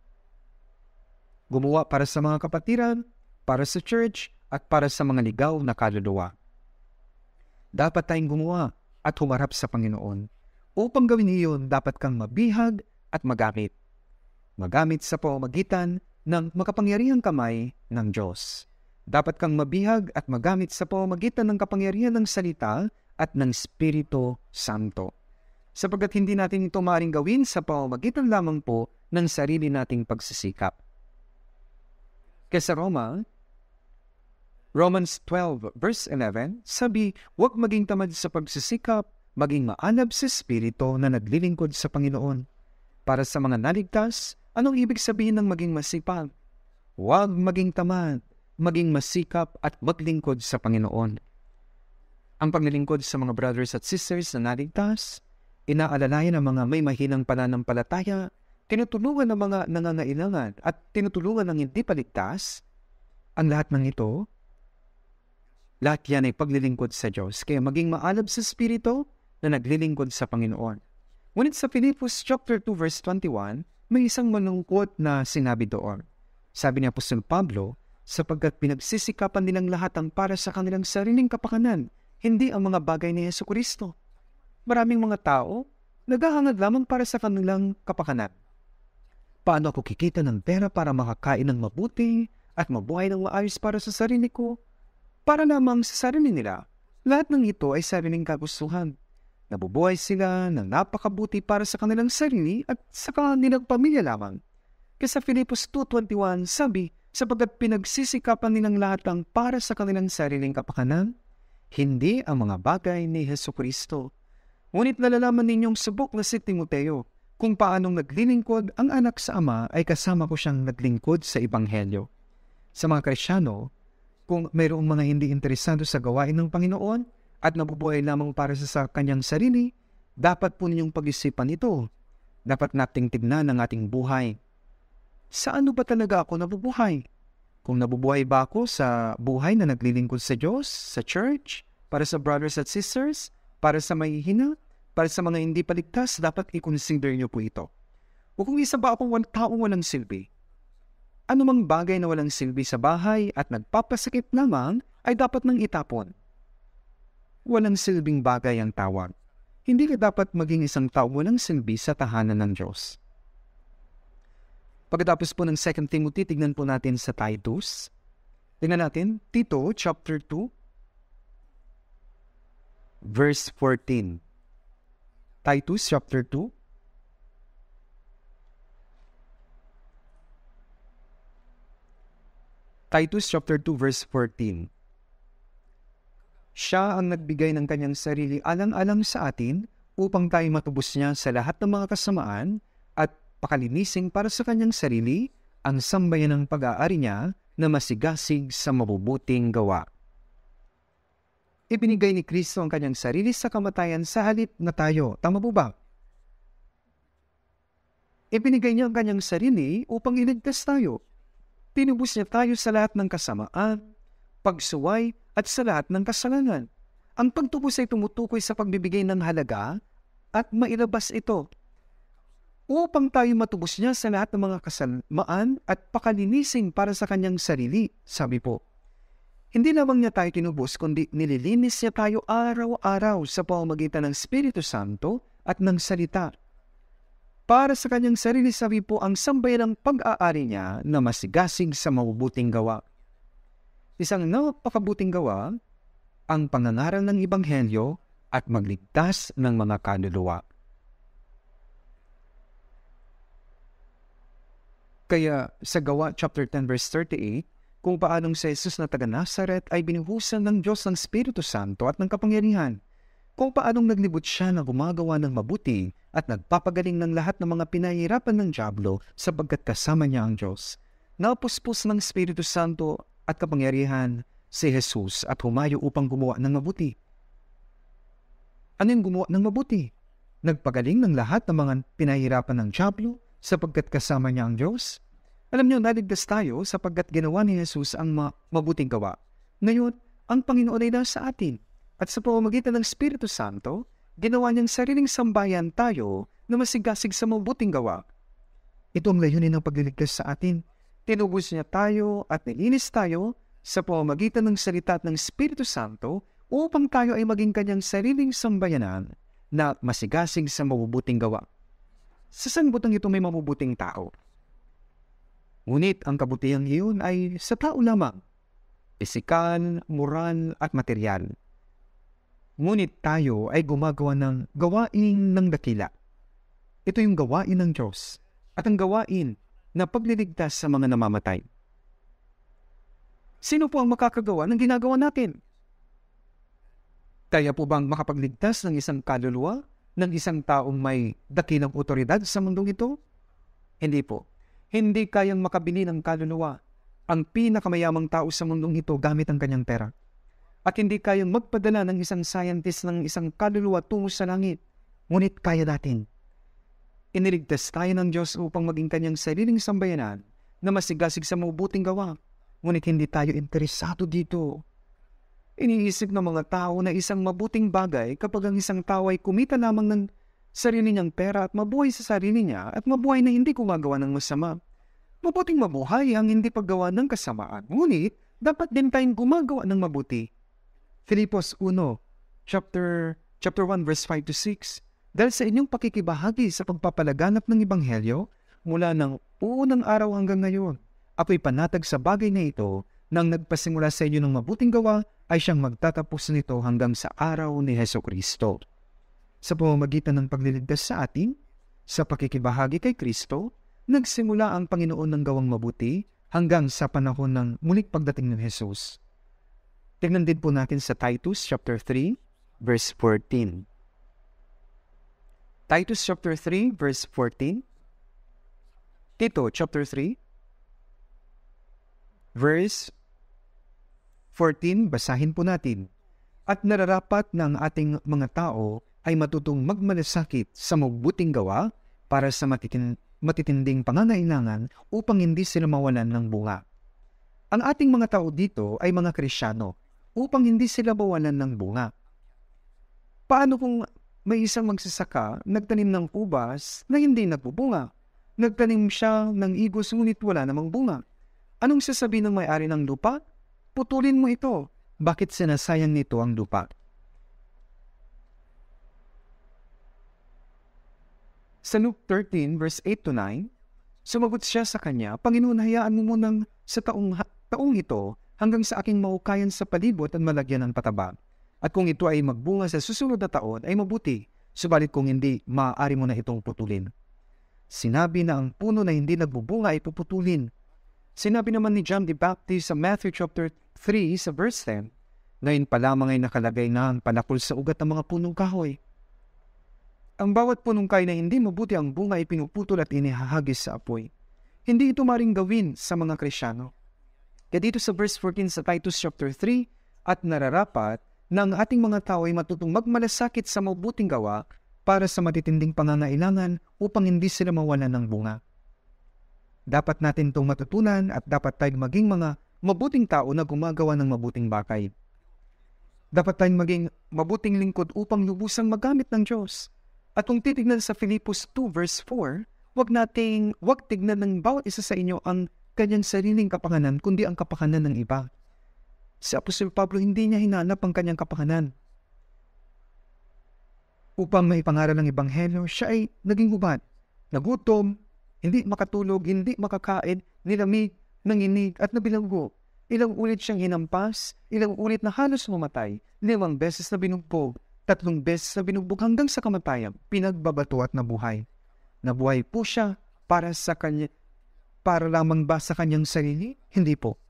Gumawa para sa mga kapatiran, para sa church, at para sa mga ligaw na kaluluwa. Dapat tayong gumawa at humarap sa Panginoon. Upang gawin iyon, dapat kang mabihag at magamit. Magamit sa pamamagitan ng makapangyarihang kamay ng Diyos. Dapat kang mabihag at magamit sa pamamagitan ng kapangyarihan ng salita at ng Espiritu Santo. Sapagkat hindi natin ito maaaring gawin sa pamamagitan lamang po ng sarili nating pagsisikap. Kaya sa Roma, Romans twelve verse eleven, sabi, huwag maging tamad sa pagsisikap, maging maalab sa espiritu na naglilingkod sa Panginoon. Para sa mga naligtas, anong ibig sabihin ng maging masipag? Huwag maging tamad, maging masikap at maglingkod sa Panginoon. Ang paglilingkod sa mga brothers at sisters na naligtas, inaalalayan ang mga may mahinang pananampalataya, tinutulungan ng mga nangangailangan at tinutulungan ng hindi paligtas. Ang lahat ng ito, lahat yan ay paglilingkod sa Diyos. Kaya maging maalab sa espiritu na naglilingkod sa Panginoon. Ngunit sa Philippians chapter two verse twenty-one, may isang malungkot na sinabi doon. Sabi ni Apostol Pablo, sapagkat pinagsisikapan nilang lahat ang para sa kanilang sariling kapakanan, hindi ang mga bagay ni Jesucristo. Maraming mga tao, naghahangad lamang para sa kanilang kapakanan. Paano ako kikita ng pera para makakain ng mabuti at mabuhay ng maayos para sa sarili ko? Para lamang sa sarili nila. Lahat ng ito ay sariling kagustuhan. Nabubuhay sila ng napakabuti para sa kanilang sarili at sa kanilang pamilya lamang. Kaya sa Filipos two twenty-one, sabi, sapagkat pinagsisikapan nilang lahat ang para sa kanilang sariling kapakanan, hindi ang mga bagay ni Hesukristo. Ngunit nalalaman ninyong subok na si Timoteo, kung paanong naglilingkod ang anak sa ama ay kasama ko siyang naglingkod sa Ebanghelyo. Sa mga Kristyano, kung mayroong mga hindi interesado sa gawain ng Panginoon at nabubuhay lamang para sa kanyang sarili, dapat po ninyong pag-isipan ito. Dapat nating tignan ang ating buhay. Sa ano ba talaga ako nabubuhay? Kung nabubuhay ba ako sa buhay na naglilingkod sa Diyos, sa church, para sa brothers at sisters, para sa mahihina, para sa mga hindi paligtas, dapat i-consider niyo po ito. O kung isa ba akong taong walang silbi, anumang bagay na walang silbi sa bahay at nagpapasakit lamang ay dapat nang itapon. Walang silbing bagay ang tawag. Hindi ka dapat maging isang taong walang silbi sa tahanan ng Diyos. Pagkatapos po ng Second Timothy, tignan po natin sa Titus. Tignan natin, Tito chapter two, verse fourteen. Titus chapter two. Titus chapter two, verse fourteen. Siya ang nagbigay ng kanyang sarili alang-alang sa atin upang tayo matubos niya sa lahat ng mga kasamaan at pakalinisin para sa kanyang sarili ang sambayan ng pag-aari niya na masigasig sa mabubuting gawa. Ibinigay ni Kristo ang kanyang sarili sa kamatayan sa halip na tayo. Tama po ba? Ibinigay niya ang kanyang sarili upang iligtas tayo. Tinubos niya tayo sa lahat ng kasamaan, pagsuway at sa lahat ng kasalanan. Ang pagtubos ay tumutukoy sa pagbibigay ng halaga at mailabas ito upang tayo matubos niya sa lahat ng mga kasamaan at pakalinisin para sa kanyang sarili, sabi po. Hindi lamang niya tayo tinubos, kundi nililinis niya tayo araw-araw sa pamamagitan ng Espiritu Santo at ng salita. Para sa kanyang sarili, sabi po, ang sambayan ng pag-aari niya na masigasig sa mabubuting gawa. Isang napakabuting gawa, ang pangangaral ng Ebanghelyo at magligtas ng mga kaluluwa. Kaya sa Gawa chapter ten verse thirty-eight, kung paanong si Jesus na taga Nazaret ay binuhusan ng Diyos ng Espiritu Santo at ng kapangyarihan, kung paanong naglibot siya na gumagawa ng mabuti at nagpapagaling ng lahat ng mga pinahihirapan ng dyablo sapagkat kasama niya ang Diyos. Napuspos ng Espiritu Santo at kapangyarihan si Jesus at humayo upang gumawa ng mabuti. Ano yung gumawa ng mabuti? Nagpagaling ng lahat ng mga pinahihirapan ng dyablo sapagkat kasama niya ang Diyos. Alam niyo, naligtas tayo sapagkat ginawa ni Jesus ang ma- mabuting gawa. Ngayon, ang Panginoon ay nasa atin. At sa pamamagitan ng Espiritu Santo, ginawa niyang sariling sambayan tayo na masigasig sa mabuting gawa. Ito ang layunin ng pagliligtas sa atin. Tinubos niya tayo at nilinis tayo sa pamamagitan ng salita at ng Espiritu Santo upang tayo ay maging kanyang sariling sambayanan na masigasig sa mabubuting gawa. Sa sangbutang ito may mabubuting tao. Ngunit ang kabutihang iyon ay sa tao lamang, pisikal, moral at material. Ngunit tayo ay gumagawa ng gawain ng dakila. Ito yung gawain ng Diyos at ang gawain na pagliligtas sa mga namamatay. Sino po ang makakagawa ng ginagawa natin? Kaya po bang makapagligtas ng isang kaluluwa, ng isang taong may dakilang otoridad sa mundong ito? Hindi po. Hindi kayang makabili ng kaluluwa ang pinakamayamang tao sa mundong ito gamit ang kanyang pera. At hindi kayang magpadala ng isang scientist ng isang kaluluwa tungo sa langit. Ngunit kaya natin. Iniligtas tayo ng Diyos upang maging kanyang sariling sambayanan na masigasig sa mabuting gawa. Ngunit hindi tayo interesado dito. Iniisip ng mga tao na isang mabuting bagay kapag ang isang tao ay kumita lamang ng sarili niyang pera at mabuhay sa sarili niya at mabuhay na hindi gumagawa ng masama. Mabuting mabuhay ang hindi paggawa ng kasamaan. Ngunit, dapat din tayong gumagawa ng mabuti. Filipos one, chapter, chapter one, verse five to six. Dahil sa inyong pakikibahagi sa pagpapalaganap ng Ebanghelyo, mula ng unang araw hanggang ngayon, ako'y panatag sa bagay na ito nang nagpasimula sa inyo ng mabuting gawa ay siyang magtatapos nito hanggang sa araw ni Hesukristo. Sa pamamagitan ng pagliligtas sa atin, sa pakikibahagi kay Kristo, nagsimula ang Panginoon ng gawang mabuti hanggang sa panahon ng muling pagdating ng Jesus. Tingnan din po natin sa Titus chapter three, verse fourteen. Titus chapter three, verse fourteen. Tito chapter three, verse fourteen, basahin po natin. At nararapat ng ating mga tao ay matutong magmalasakit sa mabuting gawa para sa matitin matitinding pangangailangan upang hindi sila mawalan ng bunga. Ang ating mga tao dito ay mga Kristyano upang hindi sila mawalan ng bunga. Paano kung may isang magsasaka nagtanim ng ubas na hindi nagbubunga? Nagtanim siya ng igos ngunit wala namang bunga. Anong sasabihin ng may-ari ng lupa? Putulin mo ito. Bakit sinasayang nito ang lupa? Sa Luke thirteen, verse eight to nine, sumagot siya sa kanya, Panginoon, hayaan mo munang sa taong, taong ito hanggang sa aking mahukayan sa palibot at malagyan ng pataba. At kung ito ay magbunga sa susunod na taon, ay mabuti. Subalit kung hindi, maaari mo na itong putulin. Sinabi na ang puno na hindi nagbubunga ay puputulin. Sinabi naman ni John the Baptist sa Matthew chapter three sa verse ten, ngayon pa lamang ay nakalagay na ang panakol sa ugat ng mga punong kahoy. Ang bawat punong kahoy na hindi mabuti ang bunga ay pinuputol at inihahagis sa apoy. Hindi ito maring gawin sa mga Kristyano. Kaya dito sa verse fourteen sa Titus chapter three, at nararapat na ang ating mga tao ay matutong magmalasakit sa mabuting gawa para sa matitinding pangangailangan upang hindi sila mawalan ng bunga. Dapat natin itong matutunan at dapat tayong maging mga mabuting tao na gumagawa ng mabuting bagay. Dapat tayong maging mabuting lingkod upang lubusang magamit ng Diyos. At kung titignan sa Philippus two verse four, wag nating wag tignan ng bawat isa sa inyo ang kanyang sariling kapakanan kundi ang kapakanan ng iba. Si Apostol Pablo hindi niya hinanap ang kanyang kapakanan. Upang maipangaral ng Ebanghelyo, siya ay naging hubad, nagutom, hindi makatulog, hindi makakain, nilamig, nanginig at nabilanggo. Ilang ulit siyang hinampas, ilang ulit na halos mamatay, limang beses na binugbog, tatlong beses na binugbog hanggang sa kamatayan, pinagbabato at nabuhay. Nabuhay po siya para sa kanya, para lamang ba sa kanyang sarili? Hindi po.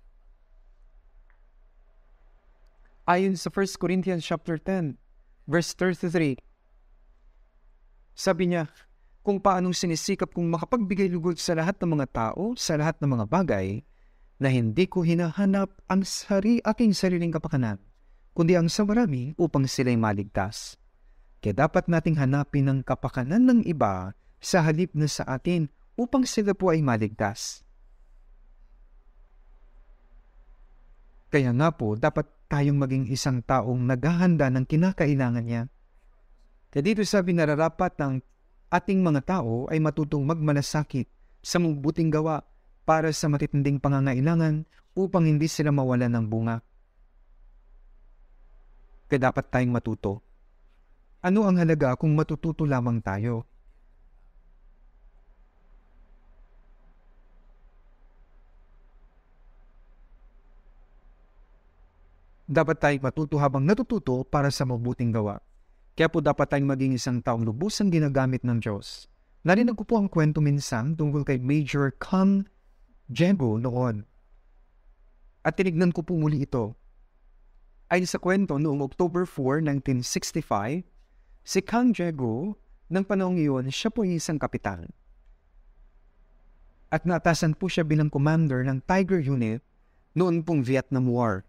Ayon sa First Corinthians chapter ten, verse thirty-three, sabi niya, kung paanong sinisikap kong makapagbigay lugod sa lahat ng mga tao, sa lahat ng mga bagay, na hindi ko hinahanap ang sari aking sariling kapakanan, kundi ang sa marami upang sila'y maligtas. Kaya dapat nating hanapin ang kapakanan ng iba sa halip na sa atin upang sila po ay maligtas. Kaya nga po, dapat tayong maging isang taong naghahanda ng kinakailangan niya. Kaya dito sabi nararapat ng ating mga tao ay matutong magmalasakit sa mabuting gawa para sa matitinding pangangailangan upang hindi sila mawalan ng bunga. Kaya dapat tayong matuto. Ano ang halaga kung matututo lamang tayo? Dapat tayong matuto habang natututo para sa mabuting gawa. Kaya po dapat tayong maging isang taong lubusang ginagamit ng Diyos. Narinig ko po ang kwento minsan tungkol kay Major Kang Jae-gu noon. At tinignan ko po muli ito. Ayon sa kwento, noong October fourth, nineteen sixty-five, si Kang Jae-gu, ng panahong iyon, siya po ay isang kapitan. At naatasan po siya bilang commander ng Tiger Unit noon pong Vietnam War.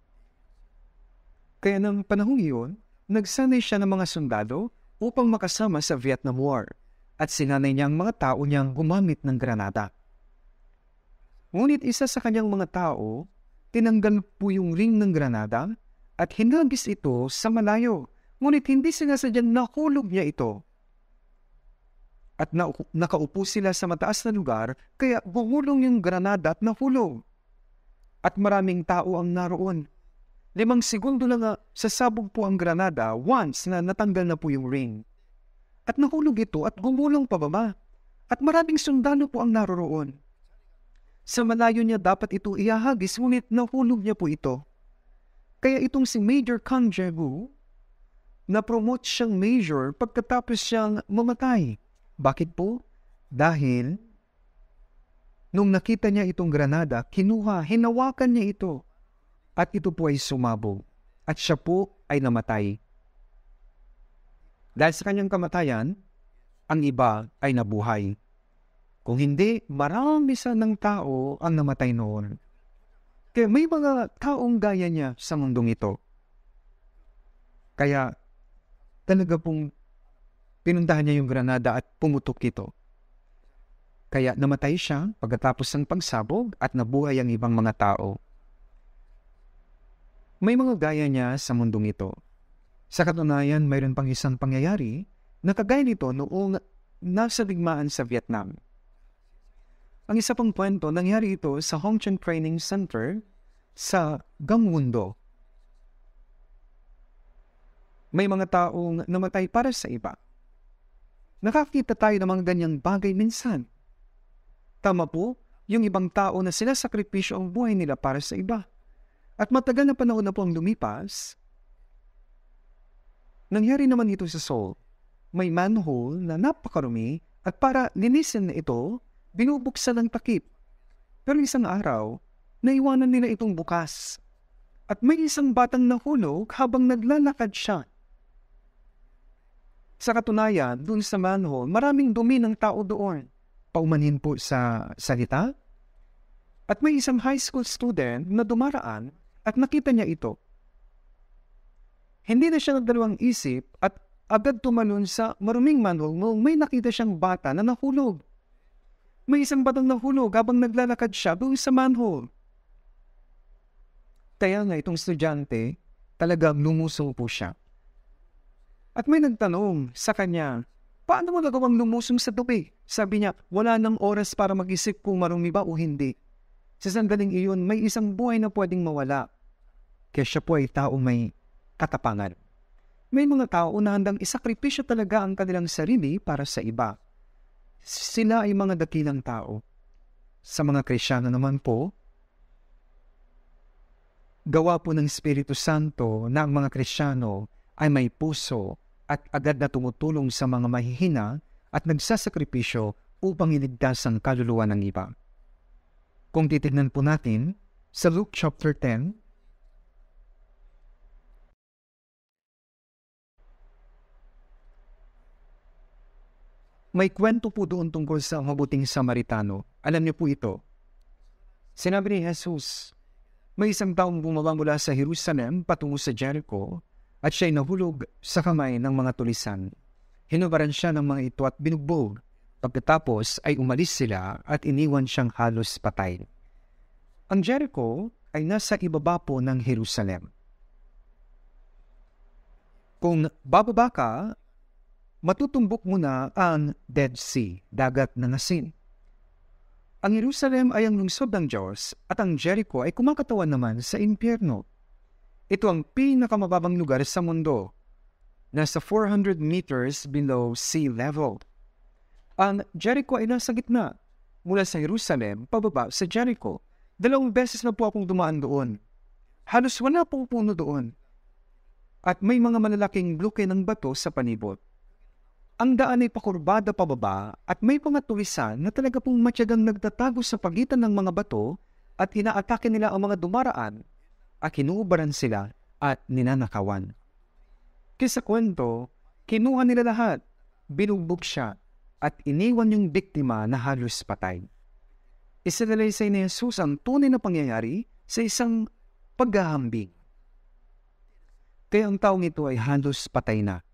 Kaya ng panahong iyon, nagsanay siya ng mga sundalo upang makasama sa Vietnam War at sinanay niya ang mga tao niyang gumamit ng granada. Ngunit isa sa kanyang mga tao, tinanggal po yung ring ng granada at hinagis ito sa malayo. Ngunit hindi sinasadyang nahulog niya ito. At na- nakaupo sila sa mataas na lugar kaya bumulong yung granada at nahulog. At maraming tao ang naroon. Limang segundo na nga sasabog po ang granada once na natanggal na po yung ring. At nahulog ito at gumulong pababa. At maraming sundalo po ang naroroon. Sa malayo niya dapat ito ihahagis ngunit nahulog niya po ito. Kaya itong si Major Kang Jae-gu Na-promote siyang major pagkatapos siyang mamatay. Bakit po? Dahil nung nakita niya itong granada, kinuha, hinawakan niya ito. At ito po ay sumabog. At siya po ay namatay. Dahil sa kanyang kamatayan, ang iba ay nabuhay. Kung hindi, marami sanang tao ang namatay noon. Kaya may mga taong gaya niya sa mundong ito. Kaya talaga pong pinuntahan niya yung granada at pumutok ito. Kaya namatay siya pagkatapos ng pagsabog at nabuhay ang ibang mga tao. May mga gaya niya sa mundong ito. Sa katunayan, mayroon pang isang pangyayari na kagaya nito noong nasa digmaan sa Vietnam. Ang isa pang kwento, nangyari ito sa Hong Chun Training Center sa Gangwon-do. May mga taong namatay para sa iba. Nakakita tayo ng mga ganyang bagay minsan. Tama po, yung ibang tao na sinasakripisyo ang buhay nila para sa iba. At matagal na panahon na po ang lumipas, nangyari naman ito sa Seoul. May manhole na napakarumi at para linisin na ito, binubuksan ng takip. Pero isang araw, naiwanan nila itong bukas. At may isang batang nahulog habang naglalakad siya. Sa katunayan, dun sa manhole, maraming dumi ng tao doon. Paumanhin po sa salita. At may isang high school student na dumaraan at nakita niya ito. Hindi na siya nagdalawang isip at agad tumalon sa maruming manhole nung may nakita siyang bata na nahulog. May isang batang nahulog habang naglalakad siya doon sa manhole. Kaya nga itong estudyante, talagang lumusong po siya. At may nagtanong sa kanya, paano mo nagawang lumusong sa dumi? Sabi niya, wala nang oras para mag-isip kung marumi ba o hindi. Sa sandaling iyon, may isang buhay na pwedeng mawala. Kaya siya po ay tao may katapangan. May mga tao na handang isakripisyo talaga ang kanilang sarili para sa iba. Sila ay mga dakilang tao. Sa mga Kristiyano naman po, gawa po ng Espiritu Santo na ang mga Kristiyano ay may puso at agad na tumutulong sa mga mahihina at nagsasakripisyo upang iligtas ang kaluluwa ng iba. Kung titignan po natin sa Luke chapter ten, may kwento po doon tungkol sa mabuting Samaritano. Alam niyo po ito. Sinabi ni Jesus, may isang taong bumaba mula sa Jerusalem patungo sa Jericho at siya'y nahulog sa kamay ng mga tulisan. Hinubaran siya ng mga ito at binugbog. Pagkatapos ay umalis sila at iniwan siyang halos patay. Ang Jericho ay nasa ibaba po ng Jerusalem. Kung bababa ka, matutumbok mo na ang Dead Sea, dagat na asin. Ang Jerusalem ay ang lungsod ng Diyos at ang Jericho ay kumakatawan naman sa impyerno. Ito ang pinakamababang lugar sa mundo, nasa four hundred meters below sea level. Ang Jericho ay nasa gitna, mula sa Jerusalem pababa sa Jericho. Dalawang beses na po akong dumaan doon. Halos wala pong puno doon. At may mga malalaking bluke ng bato sa panibot. Ang daan ay pakurbada pababa at may mga tulisan na talaga pong matyagang nagtatago sa pagitan ng mga bato at inaatake nila ang mga dumaraan at kinuubaran sila at ninanakawan. Kaya sa kwento, kinuha nila lahat, binugbog siya at iniwan yung biktima na halos patay. Isinalaysay ni Jesus ang tunay na pangyayari sa isang paghahambing. Kaya ang taong ito ay halos patay na.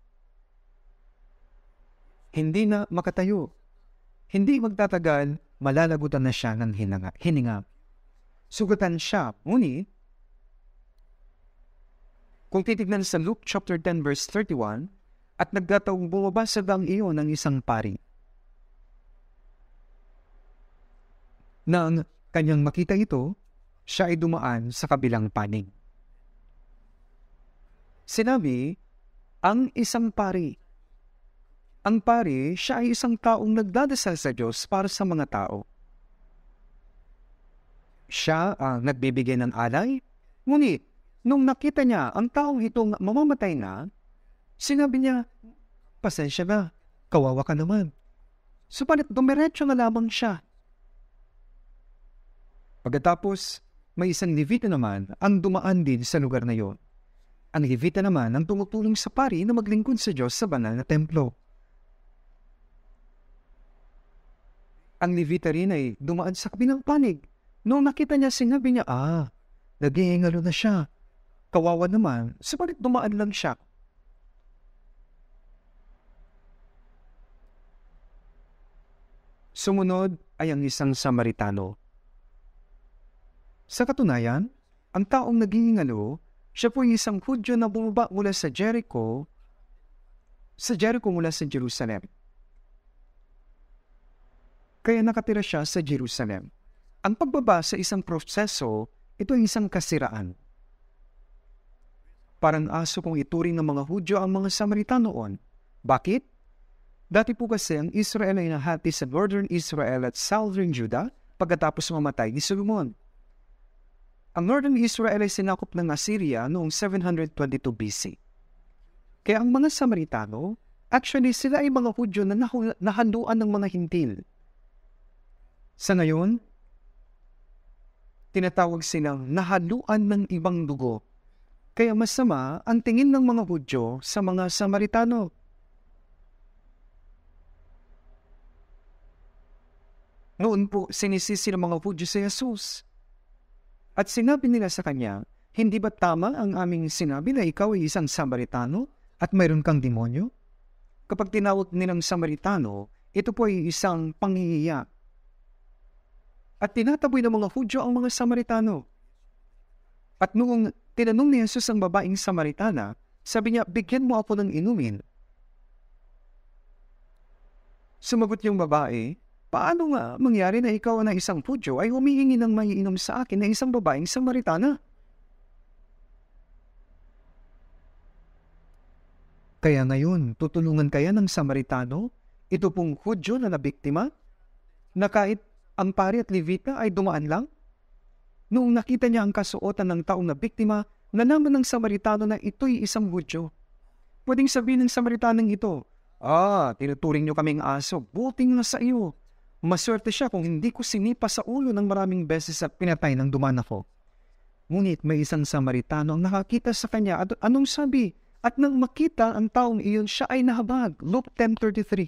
Hindi na makatayo. Hindi magtatagal, malalagutan na siya ng hinanga, hininga. Sugatan siya, ngunit, kung titignan sa Luke chapter ten verse thirty-one, at nagkataong bumaba sa dang iyon ng isang pari. Nang kanyang makita ito, siya ay dumaan sa kabilang panig. Sinabi, ang isang pari. Ang pari, siya ay isang taong nagdadasal sa Diyos para sa mga tao. Siya ang nagbibigay ng alay, ngunit nung nakita niya ang taong itong mamamatay na, Sinabi niya, pasensya na, kawawa ka naman. Subalit dumiretso na lamang siya. Pagkatapos, may isang Levita naman ang dumaan din sa lugar na yon. Ang Levita naman ang tumutulong sa pari na maglingkod sa Diyos sa banal na templo. Ang Levita rin ay dumaan sa kabilang panig. Noong nakita niya, sinabi niya, ah, naghihingalo na siya. Kawawa naman, subalit dumaan lang siya. Sumunod ay ang isang Samaritano. Sa katunayan, ang taong naghihingalo, siya po ay isang Hudyo na bumaba mula sa Jericho, sa Jericho mula sa Jerusalem. Kaya nakatira siya sa Jerusalem. Ang pagbaba sa isang proseso, ito ay isang kasiraan. Parang aso kung ituring ng mga Hudyo ang mga Samaritano noon. Bakit? Dati po kasi ang Israel ay nahati sa Northern Israel at Southern Judah pagkatapos mamatay ni Solomon. Ang Northern Israel ay sinakop ng Assyria noong seven twenty-two B C. Kaya ang mga Samaritano, actually sila ay mga Hudyo na nahanduan ng mga Hintil. Sa ngayon, tinatawag silang nahaluan ng ibang dugo. Kaya masama ang tingin ng mga Hudyo sa mga Samaritano. Noon po, sinisisi ng mga Hudyo si Jesus. At sinabi nila sa kanya, hindi ba tama ang aming sinabi na ikaw ay isang Samaritano at mayroon kang demonyo? Kapag tinawag nilang Samaritano, ito po ay isang panghihiya. At tinataboy ng mga Hudyo ang mga Samaritano. At noong tinanong ni Jesus ang babaeng Samaritana, sabi niya, bigyan mo ako ng inumin. Sumagot yung babae, paano nga mangyari na ikaw na isang Hudyo ay humihingi ng maiinom sa akin na isang babaeng Samaritana? Kaya ngayon, tutulungan kaya ng Samaritano, ito pong Hudyo na nabiktima, na kahit ang pari at Levita ay dumaan lang? Noong nakita niya ang kasuotan ng taong na biktima, nalaman ng Samaritano na ito'y isang Hudyo. Pwedeng sabihin ng Samaritanong ito, ah, tinuturing niyo kaming aso, buti nga sa iyo. Maswerte siya kung hindi ko sinipa sa ulo ng maraming beses at pinatay ng duman ako. Ngunit may isang Samaritano ang nakakita sa kanya at anong sabi? At nang makita ang taong iyon, siya ay nahabag. Luke ten thirty-three.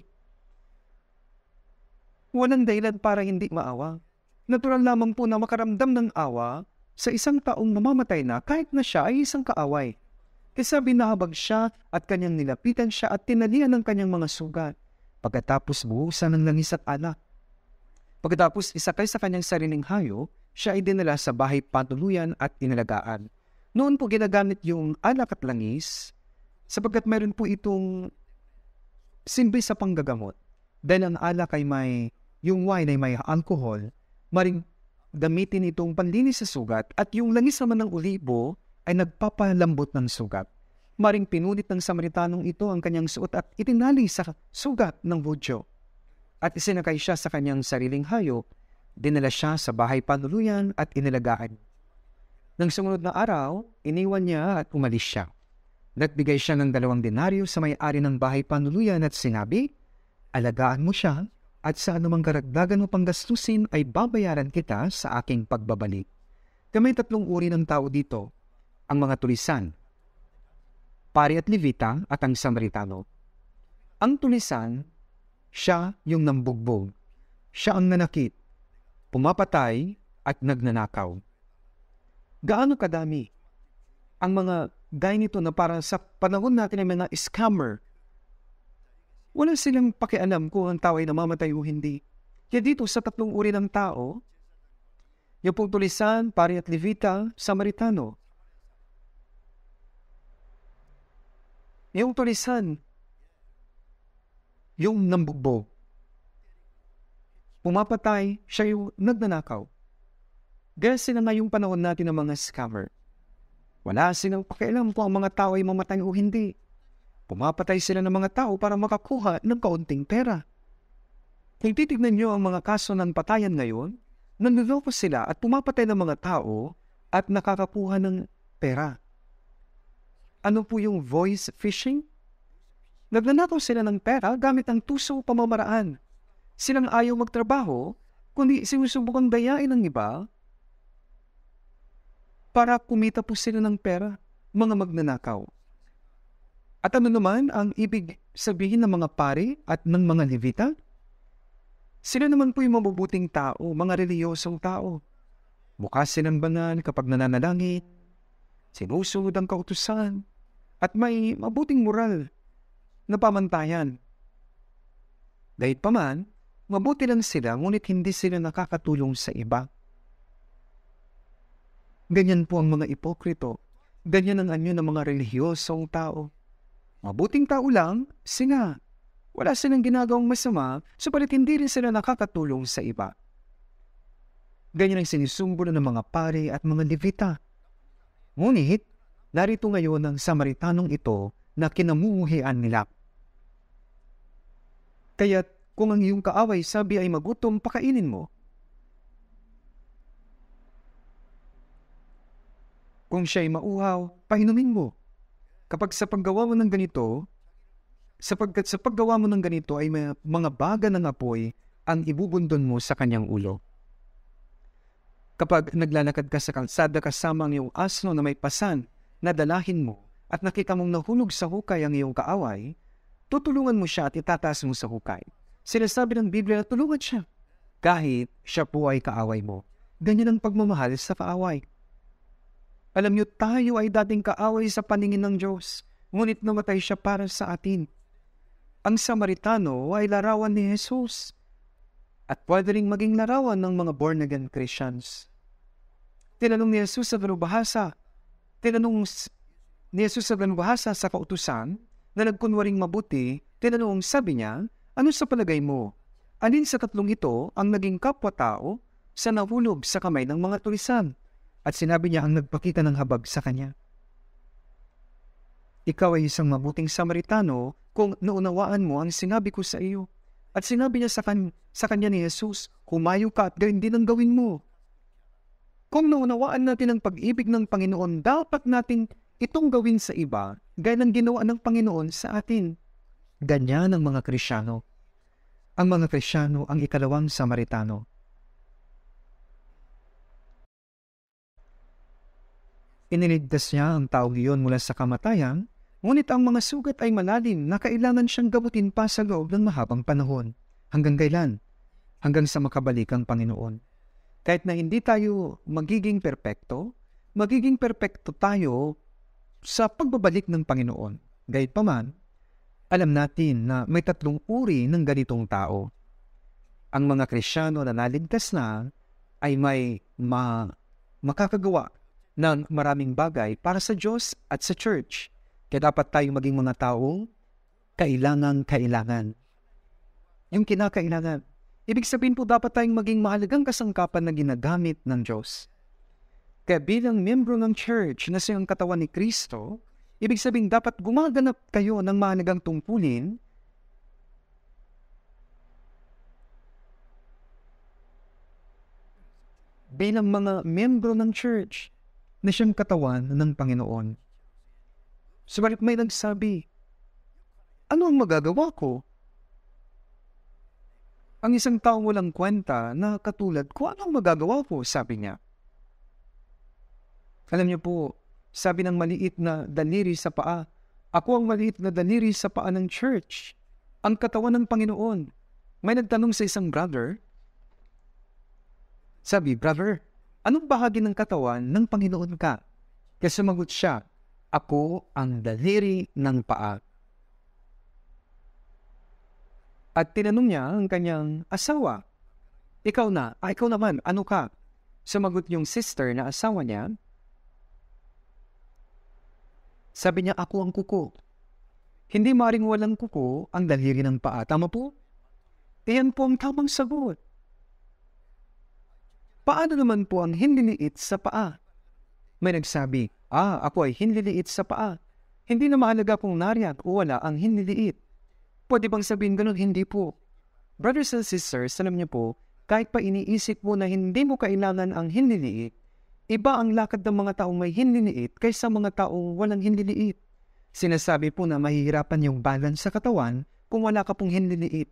Walang dahilan para hindi maawa. Natural lamang po na makaramdam ng awa sa isang taong namamatay na kahit na siya ay isang kaaway. Kaya binahabag siya at kanyang nilapitan siya at tinalian ng kanyang mga sugat. Pagkatapos buhusan ng langis at alak. Pagkatapos isakay sa kanyang sariling hayo, siya ay dinala sa bahay patuluyan at inalagaan. Noon po ginagamit yung alak at langis sapagkat mayroon po itong simbi sa panggagamot. Dahil ang alak ay may, yung wine ay may alcohol, maring gamitin itong panlinis sa sugat at yung langis naman ng olibo ay nagpapalambot ng sugat. Maring pinunit ng Samaritanong ito ang kanyang suot at itinali sa sugat ng Hudyo. At isinakay siya sa kanyang sariling hayop, dinala siya sa bahay panuluyan at inilagaan. Nang sumunod na araw, iniwan niya at umalis siya. Nagbigay siya ng dalawang denaryo sa may-ari ng bahay panuluyan at sinabi, alagaan mo siya at sa anumang karagdagan mo pang gastusin ay babayaran kita sa aking pagbabalik. Kamay tatlong uri ng tao dito, ang mga tulisan, pari at Levita at ang Samaritano. Ang tulisan, siya yung nambugbog. Siya ang nanakit, pumapatay at nagnanakaw. Gaano kadami ang mga gaya nito na para sa panahon natin ay mga scammer. Wala silang pakialam kung ang tao ay namamatay o hindi. Kaya dito sa tatlong uri ng tao, yung pong tulisan, pari at Levita, Samaritano. Yung tulisan, yung nambugbog. Pumapatay, siya yung nagnanakaw. Gaya sila ngayong panahon natin ng mga scammer. Wala silang pakialam kung ang mga tao ay mamatay o hindi. Pumapatay sila ng mga tao para makakuha ng kaunting pera. Kung titignan nyo ang mga kaso ng patayan ngayon, nanluloko sila at pumapatay ng mga tao at nakakakuha ng pera. Ano po yung voice phishing? Nagnanakaw sila ng pera gamit ang tuso pamamaraan. Silang ayaw magtrabaho, kundi sinusubukang dayain ng iba para kumita po sila ng pera, mga magnanakaw. At ano naman ang ibig sabihin ng mga pari at ng mga levita? Sila naman po yung mabubuting tao, mga reliyosong tao. Bukas silang banal kapag nananalangin, sinusunod ang kautusan, at may mabuting moral na pamantayan. Dahil pa man, mabuti lang sila ngunit hindi sila nakakatulong sa iba. Ganyan po ang mga ipokrito. Ganyan ang anyo ng mga relihiyosong tao. Mabuting tao lang, sila. Wala silang ginagawang masama, supalit hindi rin sila nakakatulong sa iba. Ganyan ang sinisumbulo ng mga pare at mga levita. Ngunit, narito ngayon ang Samaritanong ito na kinamumuhian nila. Kaya't kung ang iyong kaaway sabi ay magutom, pakainin mo. Kung siya'y mauhaw, painumin mo. Kapag sa paggawa mo ng ganito, sapagkat sa paggawa mo ng ganito ay may mga baga ng apoy ang ibubundon mo sa kanyang ulo. Kapag naglalakad ka sa kalsada kasama ang iyong asno na may pasan, nadalahin mo at nakita mong nahulog sa hukay ang iyong kaaway, tutulungan mo siya at itataas mo sa hukay. Sinasabi ng Biblia na tulungan siya, kahit siya po ay kaaway mo. Ganyan ang pagmamahal sa kaaway. Alam niyo, tayo ay dating kaaway sa paningin ng Diyos, ngunit namatay siya para sa atin. Ang Samaritano ay larawan ni Jesus at pwede ring maging larawan ng mga born-again Christians. Tinanong ni Jesus sa dalubhasa, tinanong ni Jesus sa dalubhasa sa kautusan na nagkunwaring mabuti, tinanong, sabi niya, ano sa palagay mo? Alin sa tatlong ito ang naging kapwa-tao sa nahulog sa kamay ng mga tulisan? At sinabi niya ang nagpakita ng habag sa kanya. Ikaw ay isang mabuting Samaritano kung naunawaan mo ang sinabi ko sa iyo. At sinabi niya sa, kan sa kanya ni Jesus, humayo ka at gawin din ang gawin mo. Kung naunawaan natin ang pag-ibig ng Panginoon, dapat natin itong gawin sa iba, gaya ng ginawa ng Panginoon sa atin. Ganyan ang mga Kristyano. Ang mga Kristyano ang ikalawang Samaritano. Iniligtas niya ang taong iyon mula sa kamatayan, ngunit ang mga sugat ay malalim na kailangan siyang gamutin pa sa loob ng mahabang panahon. Hanggang kailan? Hanggang sa makabalik ang Panginoon. Kahit na hindi tayo magiging perpekto, magiging perpekto tayo sa pagbabalik ng Panginoon. Gayunpaman, alam natin na may tatlong uri ng ganitong tao. Ang mga Kristyano na naligtas na ay may ma makakagawa ng maraming bagay para sa Diyos at sa church. Kaya dapat tayong maging mga taong kailangan-kailangan. Yung kinakailangan. Ibig sabihin po dapat tayong maging mahalagang kasangkapan na ginagamit ng Diyos. Kaya bilang miyembro ng church na siyang katawan ni Kristo, ibig sabihin dapat gumaganap kayo ng mahalagang tungkulin bilang mga miyembro ng church na siyang katawan ng Panginoon. Subalit may nagsabi, ano ang magagawa ko? Ang isang taong walang kwenta na katulad ko, ano ang magagawa ko? Sabi niya. Alam niyo po, sabi ng maliit na daliri sa paa, ako ang maliit na daliri sa paa ng church, ang katawan ng Panginoon. May nagtanong sa isang brother, sabi, brother, anong bahagi ng katawan ng Panginoon ka? Kaya sumagot siya, ako ang daliri ng paa. At tinanong niya ang kanyang asawa, ikaw na, ah, ikaw naman, ano ka? Sumagot yung sister na asawa niya, sabi niya, ako ang kuko. Hindi maring walang kuko ang daliri ng paa. Tama po? Iyan po ang tamang sagot. Paano naman po ang hinliliit sa paa? May nagsabi, ah, ako ay hinliliit sa paa. Hindi na mahalaga kung nariyan o wala ang hinliliit. Pwede bang sabihin ganun? Hindi po. Brothers and sisters, alam niyo po, kahit pa iniisip mo na hindi mo kailangan ang hinliliit, iba ang lakad ng mga taong may hinliliit kaysa mga taong walang hinliliit. Sinasabi po na mahihirapan yung balance sa katawan kung wala ka pong hinliliit.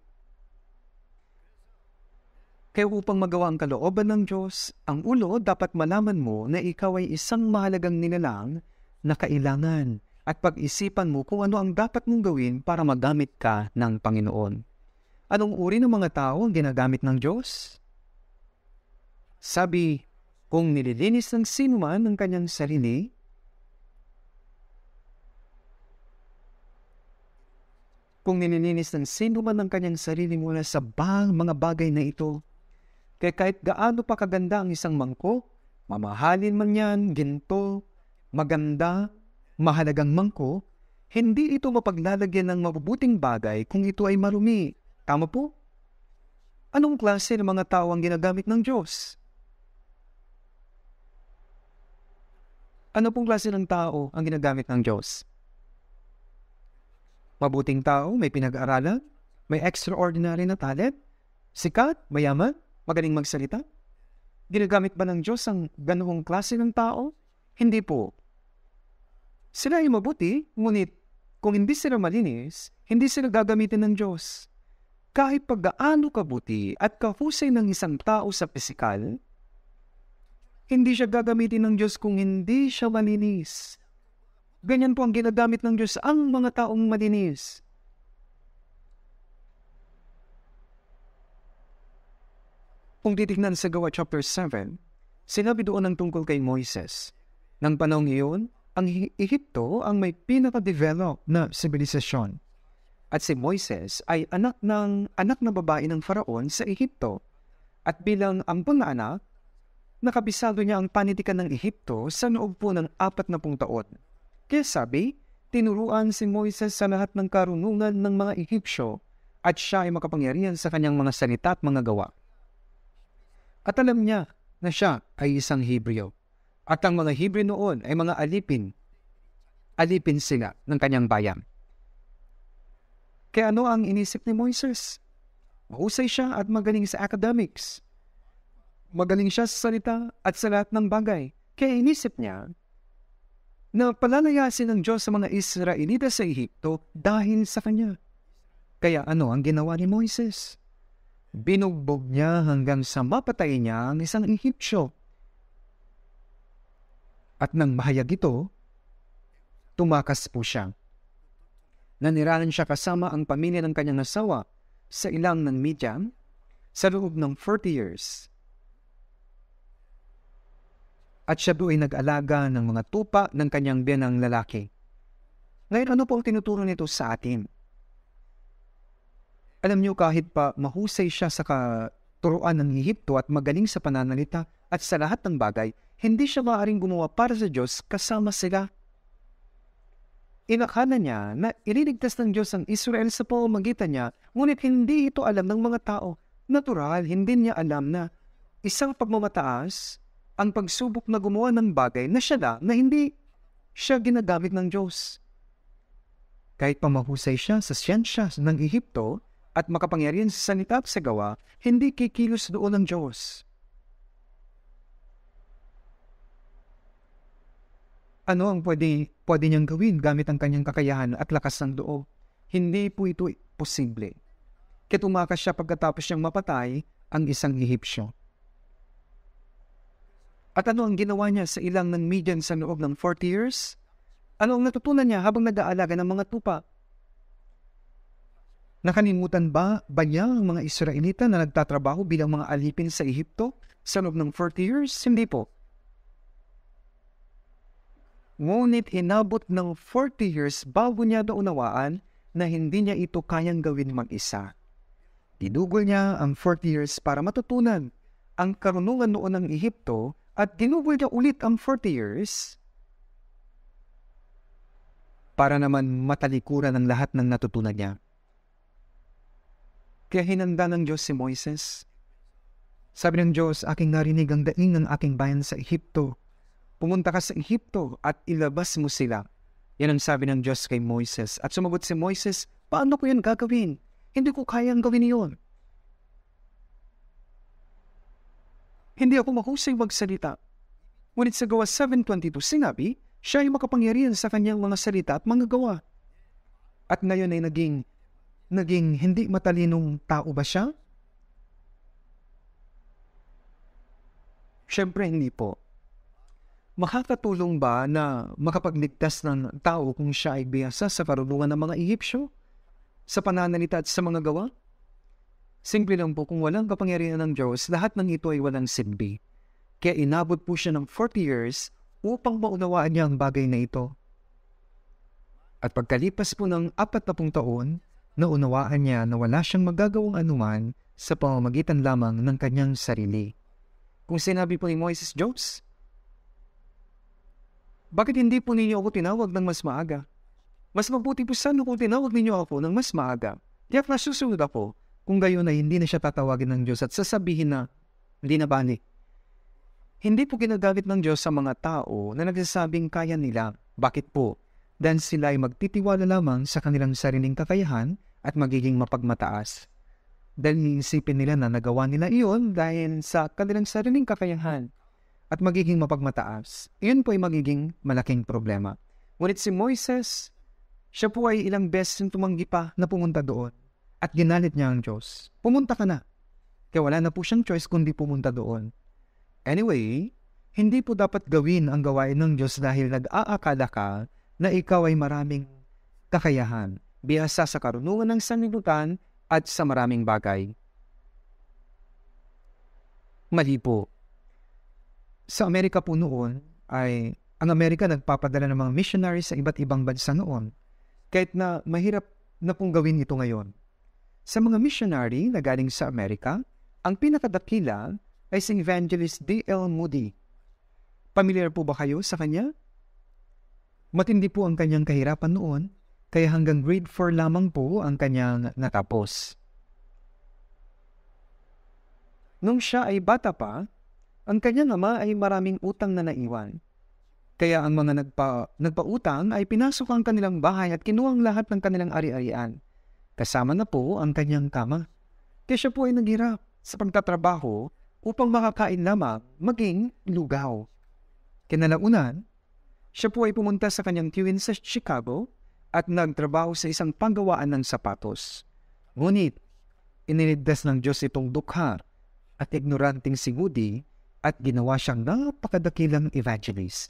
Kaya upang magawa ang kalooban ng Diyos, ang ulo dapat malaman mo na ikaw ay isang mahalagang nilalang na kailangan at pag-isipan mo kung ano ang dapat mong gawin para magamit ka ng Panginoon. Anong uri ng mga tao ang ginagamit ng Diyos? Sabi, kung nililinis ng sinuman ang kanyang sarili, kung nililinis ng sinuman ang kanyang sarili mula sa bang mga bagay na ito, kaya kahit gaano pa kaganda ang isang mangkok, mamahalin man yan, ginto, maganda, mahalagang mangkok, hindi ito mapaglalagyan ng mabubuting bagay kung ito ay marumi. Tama po? Anong klase ng mga tao ang ginagamit ng Diyos? Ano pong klase ng tao ang ginagamit ng Diyos? Mabuting tao, may pinag-aralan, may extraordinary na talent, sikat, mayaman, magaling magsalita? Ginagamit ba ng Diyos ang ganoong klase ng tao? Hindi po. Sila ay mabuti, ngunit kung hindi sila malinis, hindi sila gagamitin ng Diyos. Kahit paggaano kabuti at kahusay ng isang tao sa pisikal, hindi siya gagamitin ng Diyos kung hindi siya malinis. Ganyan po ang ginagamit ng Diyos ang mga taong malinis. Kung titignan sa Gawa chapter seven, sinabi doon ang tungkol kay Moises. Nang panahong iyon, ang Ehipto ang may pinaka-develop na sibilisasyon. At si Moises ay anak ng anak na babae ng Faraon sa Ehipto. At bilang ang panganak, nakabisado niya ang panitikan ng Ehipto sa loob po ng apat na pung taon. Kaya sabi, tinuruan si Moises sa lahat ng karunungan ng mga Ehipsyo at siya ay makapangyarihan sa kanyang mga salita at mga gawa. At alam niya na siya ay isang Hebreo. At ang mga Hebreo noon ay mga alipin. Alipin sila ng kanyang bayan. Kaya ano ang inisip ni Moises? Mahusay siya at magaling sa academics. Magaling siya sa salita at sa lahat ng bagay. Kaya inisip niya na palalayasin ng Diyos sa mga Israelita sa Ehipto dahil sa kanya. Kaya ano ang ginawa ni Moises? Binugbog niya hanggang sa mapatay niya ang isang Ehipsyo. At nang mahayag ito, tumakas po siya. Nanirahan siya kasama ang pamilya ng kanyang asawa sa ilang ng Midian sa loob ng forty years. At siya doon ay nag-alaga ng mga tupa ng kanyang biyanang lalaki. Ngayon, ano po ang tinuturo nito sa atin? Alam niyo, kahit pa mahusay siya sa katuruan ng Ehipto at magaling sa pananalita at sa lahat ng bagay, hindi siya maaaring gumawa para sa Diyos kasama sila. Inakala niya na ililigtas ng Diyos ang Israel sa pamamagitan niya, ngunit hindi ito alam ng mga tao. Natural, hindi niya alam na isang pagmamataas ang pagsubok na gumawa ng bagay na siya na, na hindi siya ginagamit ng Diyos. Kahit pa mahusay siya sa siyensya ng Ehipto at makapangyarihan sa salita at sa gawa, hindi kikilos doon ng Diyos. Ano ang pwede, pwede niyang gawin gamit ang kanyang kakayahan at lakas ng loob? Hindi po ito posible. Kaya tumakas siya pagkatapos niyang mapatay ang isang Ehipsyo. At ano ang ginawa niya sa ilang ng Midian sa loob ng forty years? Ano ang natutunan niya habang nag-aalaga ng mga tupa? Nakalimutan ba ba niya ang mga Israelita na nagtatrabaho bilang mga alipin sa Ehipto sa loob ng forty years? Hindi po. Ngunit inabot ng forty years bago niya naunawaan na hindi niya ito kayang gawin mag-isa. Dinugol niya ang forty years para matutunan ang karunungan noon ng Ehipto at dinugol niya ulit ang forty years para naman matalikuran ang lahat ng natutunan niya. Kaya hinanda ng Diyos si Moises. Sabi ng Diyos, aking narinig ang daing ng aking bayan sa Ehipto. Pumunta ka sa Ehipto at ilabas mo sila. Yan ang sabi ng Diyos kay Moises. At sumagot si Moises, paano ko yan gagawin? Hindi ko kayang gawin iyon. Hindi ako mahusay magsalita. Ngunit sa Gawa seven twenty-two sinabi, Siya ay makapangyarihan sa kanyang mga salita at mga gawa. At ngayon ay naging, naging hindi matalinong tao ba siya? Siyempre hindi po. Makakatulong ba na makapagligtas ng tao kung siya ay bihasa sa karunungan ng mga Ehipsyo? Sa pananalita at sa mga gawa? Simple lang po, kung walang kapangyarihan ng Diyos, lahat ng ito ay walang silbi. Kaya inabot po siya ng forty years upang maunawaan niya ang bagay na ito. At pagkalipas po ng apat na pung taon, naunawaan niya na wala siyang magagawang anuman sa pamamagitan lamang ng kanyang sarili. Kung sinabi po ni Moises, Diyos, bakit hindi po ninyo ako tinawag ng mas maaga? Mas mabuti po sana kung tinawag ninyo ako ng mas maaga. Kaya nasusunod ako, kung gayon ay hindi na siya tatawagin ng Diyos at sasabihin na, hindi na bali. Hindi po ginagamit ng Diyos sa mga tao na nagsasabing kaya nila. Bakit po? Dahil sila ay magtitiwala lamang sa kanilang sariling kakayahan at magiging mapagmataas. Dahil iisipin nila na nagawa nila iyon dahil sa kanilang sariling kakayahan at magiging mapagmataas. Iyon po ay magiging malaking problema. Ngunit si Moises, siya po ay ilang beses tumanggi pa na pumunta doon at ginalit niya ang Diyos. Pumunta ka na. Kaya wala na po siyang choice kundi pumunta doon. Anyway, hindi po dapat gawin ang gawain ng Diyos dahil nag-aakala ka na ikaw ay maraming kakayahan, bihasa sa karunungan ng sanlibutan at sa maraming bagay. Mali po. Sa Amerika po noon, ay ang Amerika nagpapadala ng mga missionaries sa iba't ibang bansa noon. Kahit na mahirap na pong gawin ito ngayon. Sa mga missionary na galing sa Amerika, ang pinakadakila ay si Evangelist D L Moody. Pamilyar po ba kayo sa kanya? Matindi po ang kanyang kahirapan noon, kaya hanggang grade four lamang po ang kanyang natapos. Nung siya ay bata pa, ang kanyang ama ay maraming utang na naiwan. Kaya ang mga nagpa, nagpautang ay pinasok ang kanilang bahay at kinuha ang lahat ng kanilang ari-arian. Kasama na po ang kanyang kama. Kaya siya po ay naghirap sa pagtatrabaho upang makakain lamang maging lugaw. Kinalaunan, siya po ay pumunta sa kanyang tiyuhin sa Chicago at nagtrabaho sa isang panggawaan ng sapatos. Ngunit, iniligtas ng Diyos itong dukha at ignoranting si Moody at ginawa siyang napakadakilang evangelist.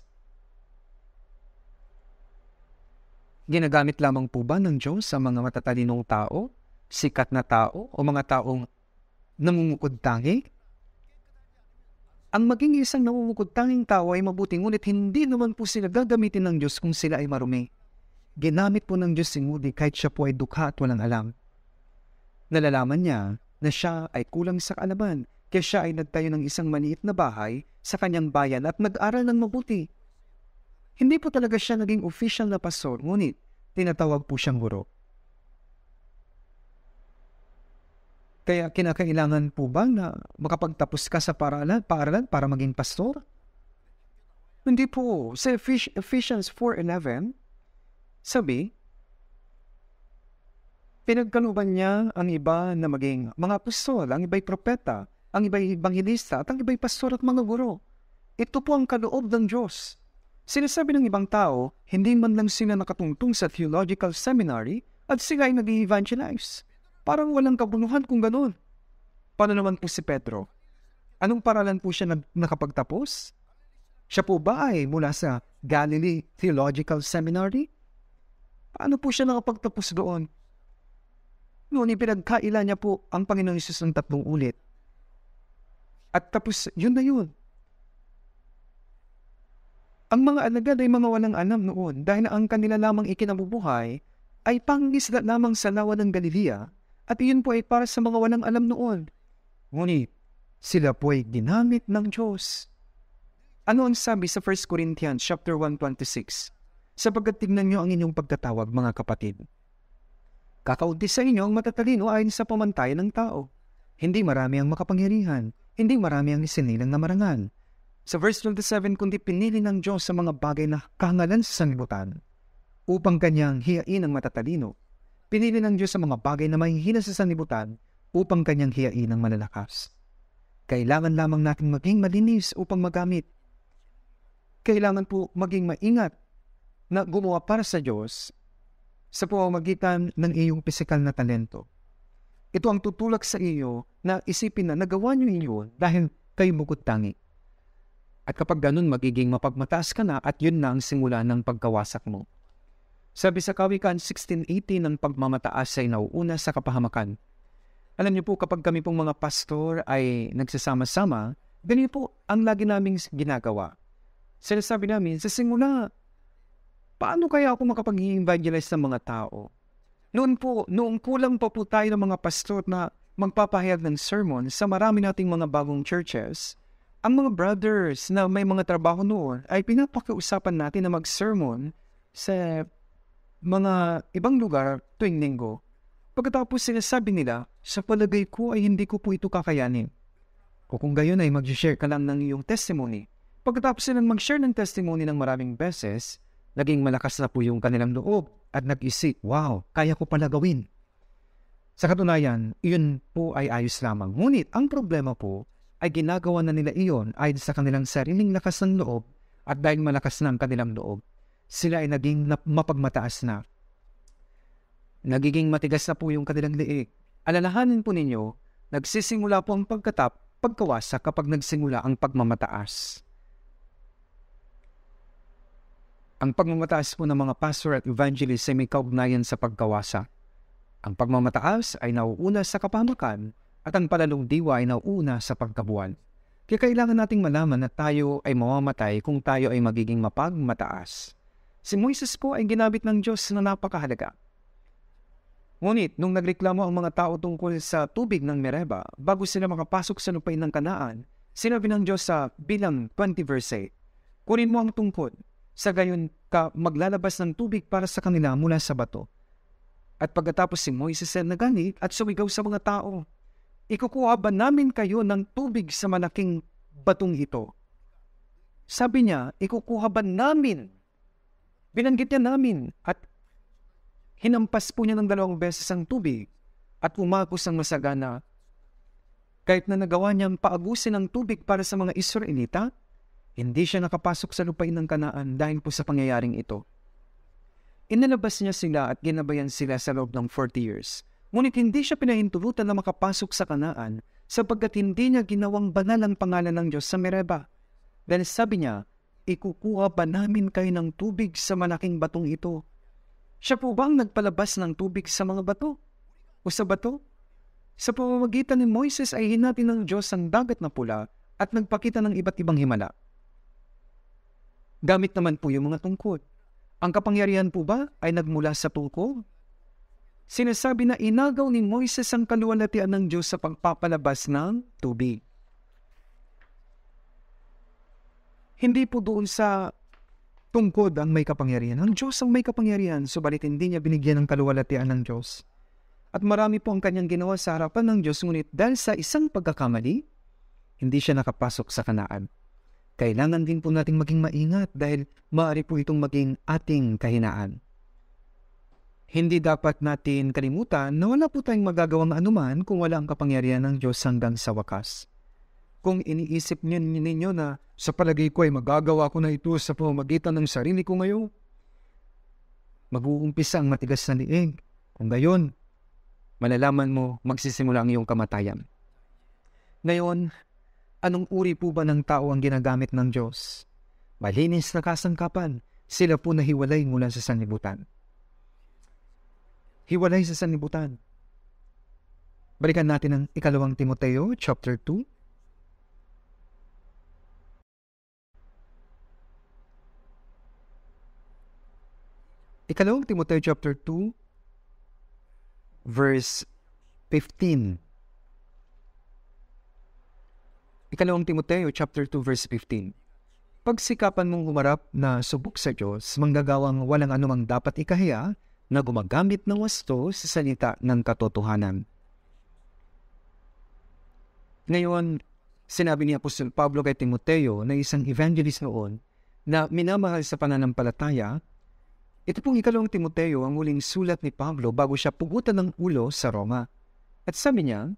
Ginagamit lamang po ba ng Diyos sa mga matatalinong tao, sikat na tao, o mga taong namumukod-tangi? Ang maging isang namumukod-tanging tao ay mabuti, ngunit hindi naman po sila gagamitin ng Diyos kung sila ay marumi. Ginamit po ng Diyos si Moody kahit siya po ay dukha at walang alam. Nalalaman niya na siya ay kulang sa kaalaman, kaya siya ay nagtayo ng isang maliit na bahay sa kanyang bayan at nag-aral ng mabuti. Hindi po talaga siya naging official na pastor, ngunit tinatawag po siyang guro. Kaya kinakailangan po ba na makapagtapos ka sa paaralan, paaralan para maging pastor? Hindi po. Sa Ephesians four eleven, sabi, pinagkalooban niya ang iba na maging mga apostol, ang iba'y propeta, ang iba'y ebanghilista, at ang iba'y pastor at mga guro. Ito po ang kaloob ng Diyos. Sinasabi ng ibang tao, hindi man lang sila nakatungtong sa theological seminary at sila ay nag-evangelize. Parang walang kabunuhan kung gano'n. Paano naman po si Pedro? Anong paralan po siya nag- nakapagtapos? Siya po ba ay mula sa Galilee Theological Seminary? Paano po siya nakapagtapos doon? Noon, ipinagkaila niya po ang Panginoong Hesus ng tatlong ulit. At tapos, yun na yun. Ang mga alagad ay mga walang alam noon dahil ang kanila lamang ikinabubuhay ay pangisda lamang sa lawa ng Galilea at iyon po ay para sa mga walang alam noon. Ngunit, sila po ay ginamit ng Diyos. Ano ang sabi sa First Corinthians chapter one twenty-six? Sapagkat tignan niyo ang inyong pagtatawag, mga kapatid. Kakaunti sa inyo ang matatalino ayon sa pamantayan ng tao. Hindi marami ang makapangyarihan, hindi marami ang isinilang na marangal. Sa verse twenty-seven, kundi pinili ng Diyos sa mga bagay na kahangalan sa sanlibutan, upang kanyang hiyain ang matatalino. Pinili ng Diyos sa mga bagay na mahihina sa sanlibutan, upang kanyang hiyain ang malalakas. Kailangan lamang natin maging malinis upang magamit. Kailangan po maging maingat na gumawa para sa Diyos sa pamamagitan ng iyong pisikal na talento. Ito ang tutulak sa iyo na isipin na nagawa niyo iyon dahil kayo bukod tangi. At kapag ganun, magiging mapagmataas ka na at yun na ang simula ng pagkawasak mo. Sabi sa Kawikaan sixteen eighteen, ang pagmamataas ay nauuna sa kapahamakan. Alam niyo po, kapag kami pong mga pastor ay nagsasama-sama, ganyan po ang lagi naming ginagawa. Sinasabi namin, sa simula, paano kaya ako makapag-evangelize ng mga tao? Noon po, noong kulang pa po tayo ng mga pastor na magpapahayag ng sermon sa marami nating mga bagong churches, ang mga brothers na may mga trabaho noon ay pinapakiusapan natin na mag-sermon sa mga ibang lugar tuwing linggo. Pagkatapos sinasabi nila, sa palagay ko ay hindi ko po ito kakayanin. O kung gayon ay mag-share ka lang ng iyong testimony. Pagkatapos silang mag-share ng testimony ng maraming beses, naging malakas na po yung kanilang loob at nag-isip, wow, kaya ko pala gawin. Sa katunayan, iyon po ay ayos lamang. Ngunit ang problema po ay ginagawa na nila iyon ay sa kanilang sariling lakas ng loob at dahil malakas na ang kanilang loob, sila ay naging mapagmataas na. Nagiging matigas na po yung kanilang liig. Alalahanin po ninyo, nagsisimula po ang pagkatap, pagkawasak kapag nagsimula ang pagmamataas. Ang pagmamataas po ng mga pastor at evangelist ay may kaugnayan sa pagkawasak. Ang pagmamataas ay nauuna sa kapahamakan at ang palalong diwa ay nauuna sa pagkabuwal. Kaya kailangan nating malaman na tayo ay mamamatay kung tayo ay magiging mapagmataas. Si Moises po ay ginamit ng Diyos na napakahalaga. Ngunit, nung nagreklamo ang mga tao tungkol sa tubig ng Mereba, bago sila makapasok sa lupain ng Kanaan, sinabi ng Diyos sa Bilang twenty verse eight, kunin mo ang tungkod, sa gayon ka maglalabas ng tubig para sa kanila mula sa bato. At pagkatapos si Moises ay nagalit at sumigaw sa mga tao, ikukuha ba namin kayo ng tubig sa malaking batong ito? Sabi niya, ikukuha ba namin? Binanggit niya namin at hinampas po niya ng dalawang beses ang tubig at umagos ang masagana. Kahit na nagawa niyang paagusin ang tubig para sa mga Israelita, hindi siya nakapasok sa lupain ng Kanaan dahil po sa pangyayaring ito. Inalabas niya sila at ginabayan sila sa loob ng forty years. Ngunit hindi siya pinahintulutan na makapasok sa Kanaan sapagkat hindi niya ginawang banal ang pangalan ng Diyos sa Mereba. Dahil sabi niya, ikukuha ba namin kayo ng tubig sa malaking batong ito? Siya po bang nagpalabas ng tubig sa mga bato? O sa bato? Sa pamamagitan ni Moises ay hinati ng Diyos ang dagat na pula at nagpakita ng iba't ibang himala. Gamit naman po yung mga tungkod. Ang kapangyarihan po ba ay nagmula sa tungkod? Sinasabi na inagaw ni Moises ang kaluwalhatian ng Diyos sa pagpapalabas ng tubig. Hindi po doon sa tungkod ang may kapangyarihan. Ang Diyos ang may kapangyarihan, subalit hindi niya binigyan ng kaluwalhatian ng Diyos. At marami po ang kanyang ginawa sa harapan ng Diyos, ngunit dahil sa isang pagkakamali, hindi siya nakapasok sa Kanaan. Kailangan din po nating maging maingat dahil maaari po itong maging ating kahinaan. Hindi dapat natin kalimutan na wala po tayong magagawang anuman kung wala ang kapangyarihan ng Diyos hanggang sa wakas. Kung iniisip ninyo na sa palagay ko ay magagawa ko na ito sa pamamagitan ng sarili ko ngayon, mag-uumpisa ang matigas na liig. Kung gayon, malalaman mo magsisimula ang iyong kamatayan. Ngayon, anong uri po ba ng tao ang ginagamit ng Diyos? Malinis na kasangkapan, sila po nahiwalay mula sa sanlibutan. Hiwalay sa sanlibutan. Balikan natin ang ikalawang Timoteo, chapter two. Ikalawang Timoteo chapter two, verse fifteen. Ikalawang Timoteo chapter two, verse fifteen. Pagsikapan mong humarap na subok sa Diyos, manggagawang walang anumang dapat ikahiya na gumagamit ng wasto sa salita ng katotohanan. Ngayon, sinabi ni Apostol Pablo kay Timoteo na isang evangelist noon na minamahal sa pananampalataya. Ito pong ikalawang Timoteo ang huling sulat ni Pablo bago siya pugutan ng ulo sa Roma. At sabi niya,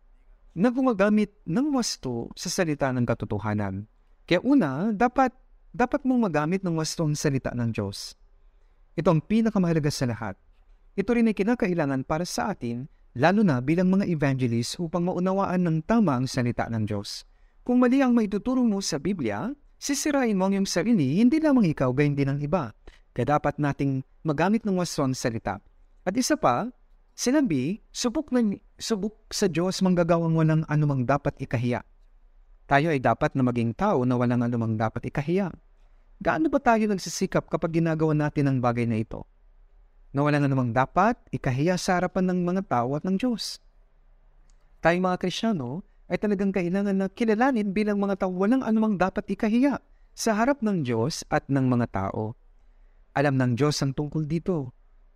na gumagamit ng wasto sa salita ng katotohanan. Kaya una, dapat dapat mong magamit ng wastong salita ng Diyos. Ito ang pinakamahalaga sa lahat. Ito rin ay kinakailangan para sa atin, lalo na bilang mga evangelist upang maunawaan ng tama ang salita ng Diyos. Kung mali ang maituturo mo sa Biblia, sisirain mo ang iyong sarili, hindi lamang ikaw, gayon din ang iba. Kaya dapat nating magamit ng wastong salita. At isa pa, sinabi, subok, na, subok sa Diyos manggagawang walang anumang dapat ikahiya. Tayo ay dapat na maging tao na walang anumang dapat ikahiya. Gaano ba tayo nagsisikap kapag ginagawa natin ang bagay na ito? Na walang anumang dapat ikahiya sa harapan ng mga tao at ng Diyos. Tayo mga Kristiyano ay talagang kailangan na kilalanin bilang mga tao walang anumang dapat ikahiya sa harap ng Diyos at ng mga tao. Alam ng Diyos ang tungkol dito.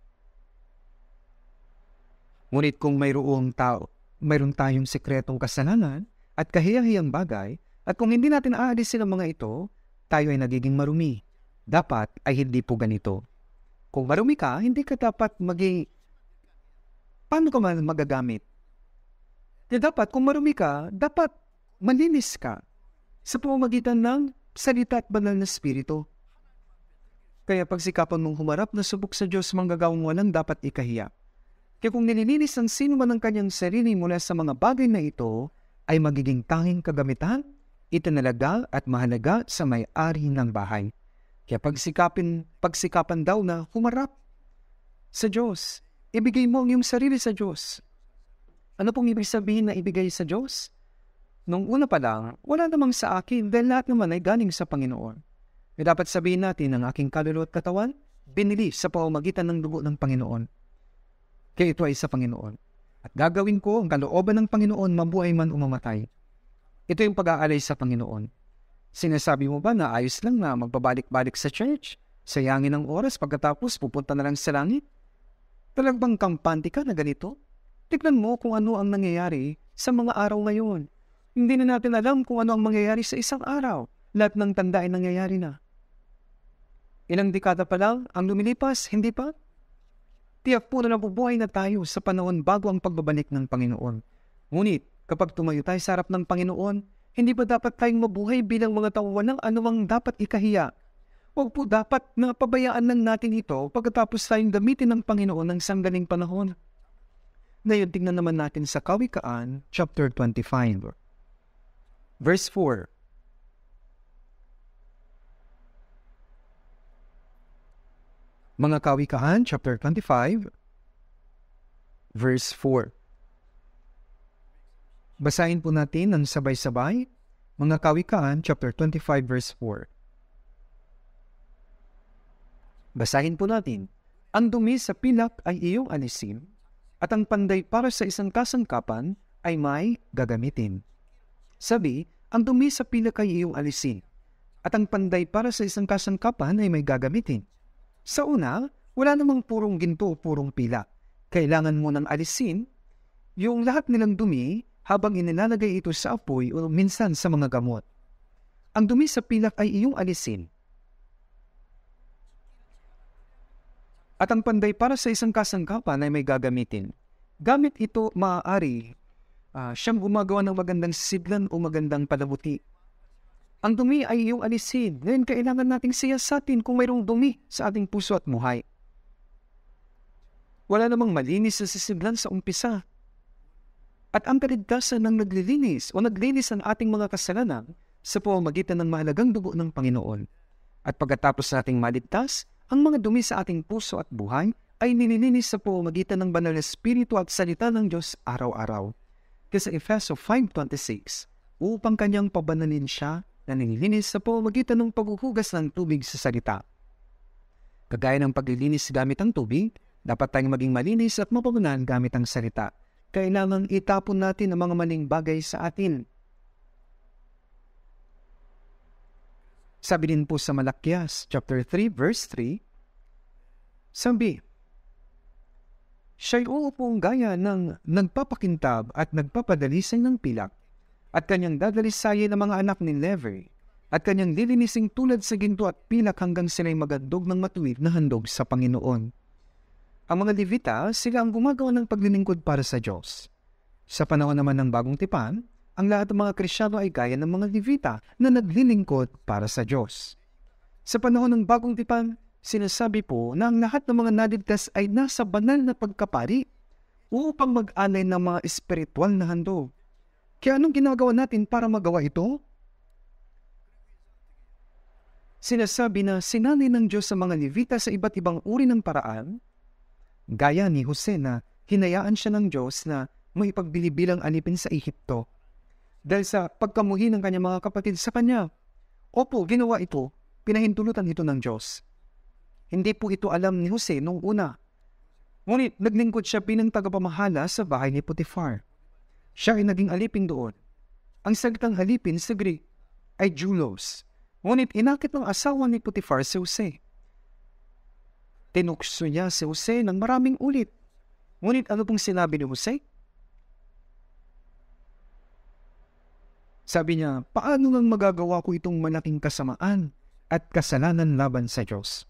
Ngunit kung mayroong tao, mayroon tayong sekretong kasalanan at kahiyahiyang bagay, at kung hindi natin aalisin ang mga ito, tayo ay nagiging marumi. Dapat ay hindi po ganito. Kung marumi ka, hindi ka dapat maging... Paano ka magagamit? Kaya dapat, kung marumi ka, dapat malinis ka sa pamamagitan ng salita at banal na spirito. Kaya pagsikapan mong humarap na subok sa Diyos manggagawang walang dapat ikahiya. Kaya kung nililinis ang sino man ang kanyang sarili mula sa mga bagay na ito, ay magiging tanging kagamitan, itinalaga at mahalaga sa may-ari ng bahay. Kaya pagsikapin, pagsikapan daw na humarap sa Diyos. Ibigay mo ang iyong sarili sa Diyos. Ano pong ibig sabihin na ibigay sa Diyos? Nung una pa lang, wala namang sa akin dahil lahat naman ay galing sa Panginoon. May dapat sabihin natin ang aking kaluluwa at katawan, binili sa pamamagitan ng dugo ng Panginoon. Kaya ito ay sa Panginoon. At gagawin ko ang kalooban ng Panginoon, mabuhay man o mamatay. Ito yung pag-aalay sa Panginoon. Sinasabi mo ba na ayos lang na magbabalik-balik sa church? Sayangin ang oras pagkatapos pupunta na lang sa langit? Talagang kampante ka na ganito? Tignan mo kung ano ang nangyayari sa mga araw ngayon. Hindi na natin alam kung ano ang mangyayari sa isang araw. Lahat ng tanda ay nangyayari na. Ilang dekada pa lang ang lumilipas, hindi pa? Tiyak po na nabubuhay na tayo sa panahon bago ang pagbabalik ng Panginoon. Ngunit, kapag tumayo tayo sa harap ng Panginoon, hindi ba dapat tayong mabuhay bilang mga tao walang anumang dapat ikahiya? Huwag po dapat na pabayaan lang natin ito pagkatapos tayong gamitin ng Panginoon ng sanggaling panahon. Ngayon, tingnan naman natin sa Kawikaan, chapter twenty-five. Verse four. Mga Kawikaan, chapter twenty-five, verse four. Basahin po natin ng sabay-sabay. Mga Kawikaan, chapter twenty-five, verse four. Basahin po natin. Ang dumi sa pilak ay iyong alisin, at ang panday para sa isang kasangkapan ay may gagamitin. Sabi, ang dumi sa pilak ay iyong alisin, at ang panday para sa isang kasangkapan ay may gagamitin. Sa una, wala namang purong ginto o purong pila. Kailangan mo nang alisin yung lahat nilang dumi habang inilalagay ito sa apoy o minsan sa mga gamot. Ang dumi sa pilak ay iyong alisin. At ang panday para sa isang kasangkapan ay may gagamitin. Gamit ito maaari uh, siyang gumagawa ng magandang sisidlan o magandang palamuti. Ang dumi ay iyong alisin. Ngayon, kailangan nating siyasatin kung mayroong dumi sa ating puso at muhay. Wala namang malinis sa sisidlan sa umpisa. At ang kaligtasan ng naglilinis o naglinis ang ating mga kasalanan sa pamamagitan ng mahalagang dugo ng Panginoon. At pagkatapos nating maligtas, ang mga dumi sa ating puso at buhay ay nililinis sa pamamagitan ng banal na Espiritu at salita ng Diyos araw-araw. Kasi Efeso five twenty-six, upang kanyang pabanalin siya na nililinis sa pamamagitan ng paghuhugas ng tubig sa salita. Kagaya ng paglilinis gamit ang tubig, dapat tayong maging malinis at mapagunan gamit ang salita. Kailangang itapon natin ang mga maling bagay sa atin. Sabi din po sa Malakias, chapter three, verse three, sabi, siya'y uupong gaya ng nagpapakintab at nagpapadalisay ng pilak, at kanyang dadalisayin ng mga anak ni Levi, at kanyang lilinising tulad sa ginto at pilak hanggang sila'y magandog ng matuwid na handog sa Panginoon. Ang mga Levita, sila ang gumagawa ng paglilingkod para sa Diyos. Sa panahon naman ng Bagong Tipan, ang lahat ng mga Kristiyano ay gaya ng mga Levita na naglilingkod para sa Diyos. Sa panahon ng bagong tipan, sinasabi po na ang lahat ng mga naligtas ay nasa banal na pagkapari upang mag-alay ng mga espiritual na handog. Kaya anong ginagawa natin para magawa ito? Sinasabi na sinanay ng Diyos sa mga Levita sa iba't ibang uri ng paraan, gaya ni Jose na hinayaan siya ng Diyos na maipagbili bilang alipin sa Ehipto dahil sa pagkamuhi ng kanyang mga kapatid sa kanya. Opo, ginawa ito, pinahintulutan ito ng Diyos. Hindi po ito alam ni Jose noong una. Ngunit naglingkod siya bilang tagapamahala sa bahay ni Potiphar. Siya ay naging alipin doon. Ang salitang alipin sa Greek ay doulos. Ngunit inakit ng asawa ni Potiphar si Jose. Tinukso niya si Jose ng maraming ulit. Ngunit ano pong sinabi ni Jose? Sabi niya, paano nang magagawa ko itong malaking kasamaan at kasalanan laban sa Diyos?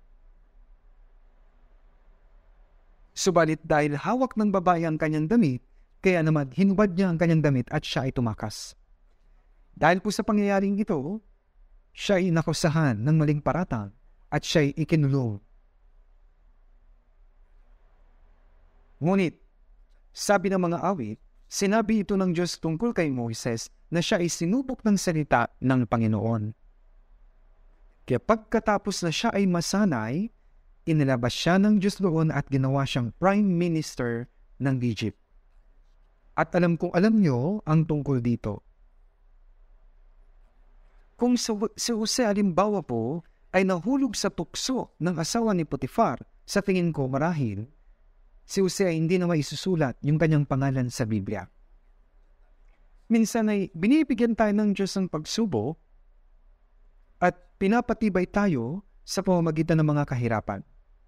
Subalit dahil hawak ng babae ang kanyang damit, kaya naman hinubad niya ang kanyang damit at siya ay tumakas. Dahil po sa pangyayaring ito, siya ay nakusahan ng maling paratang at siya ay ikinulong. Ngunit, sabi ng mga awit, sinabi ito ng Diyos tungkol kay Moises na siya ay sinubok ng salita ng Panginoon. Kaya pagkatapos na siya ay masanay, inilabas siya ng Diyos doon at ginawa siyang Prime Minister ng Egypt. At alam kong alam nyo ang tungkol dito. Kung si Jose halimbawa po ay nahulog sa tukso ng asawa ni Potiphar, sa tingin ko marahil, si Jose ay hindi na maisusulat yung kanyang pangalan sa Biblia. Minsan ay binibigyan tayo ng Diyos ng pagsubok at pinapatibay tayo sa pamamagitan ng mga kahirapan.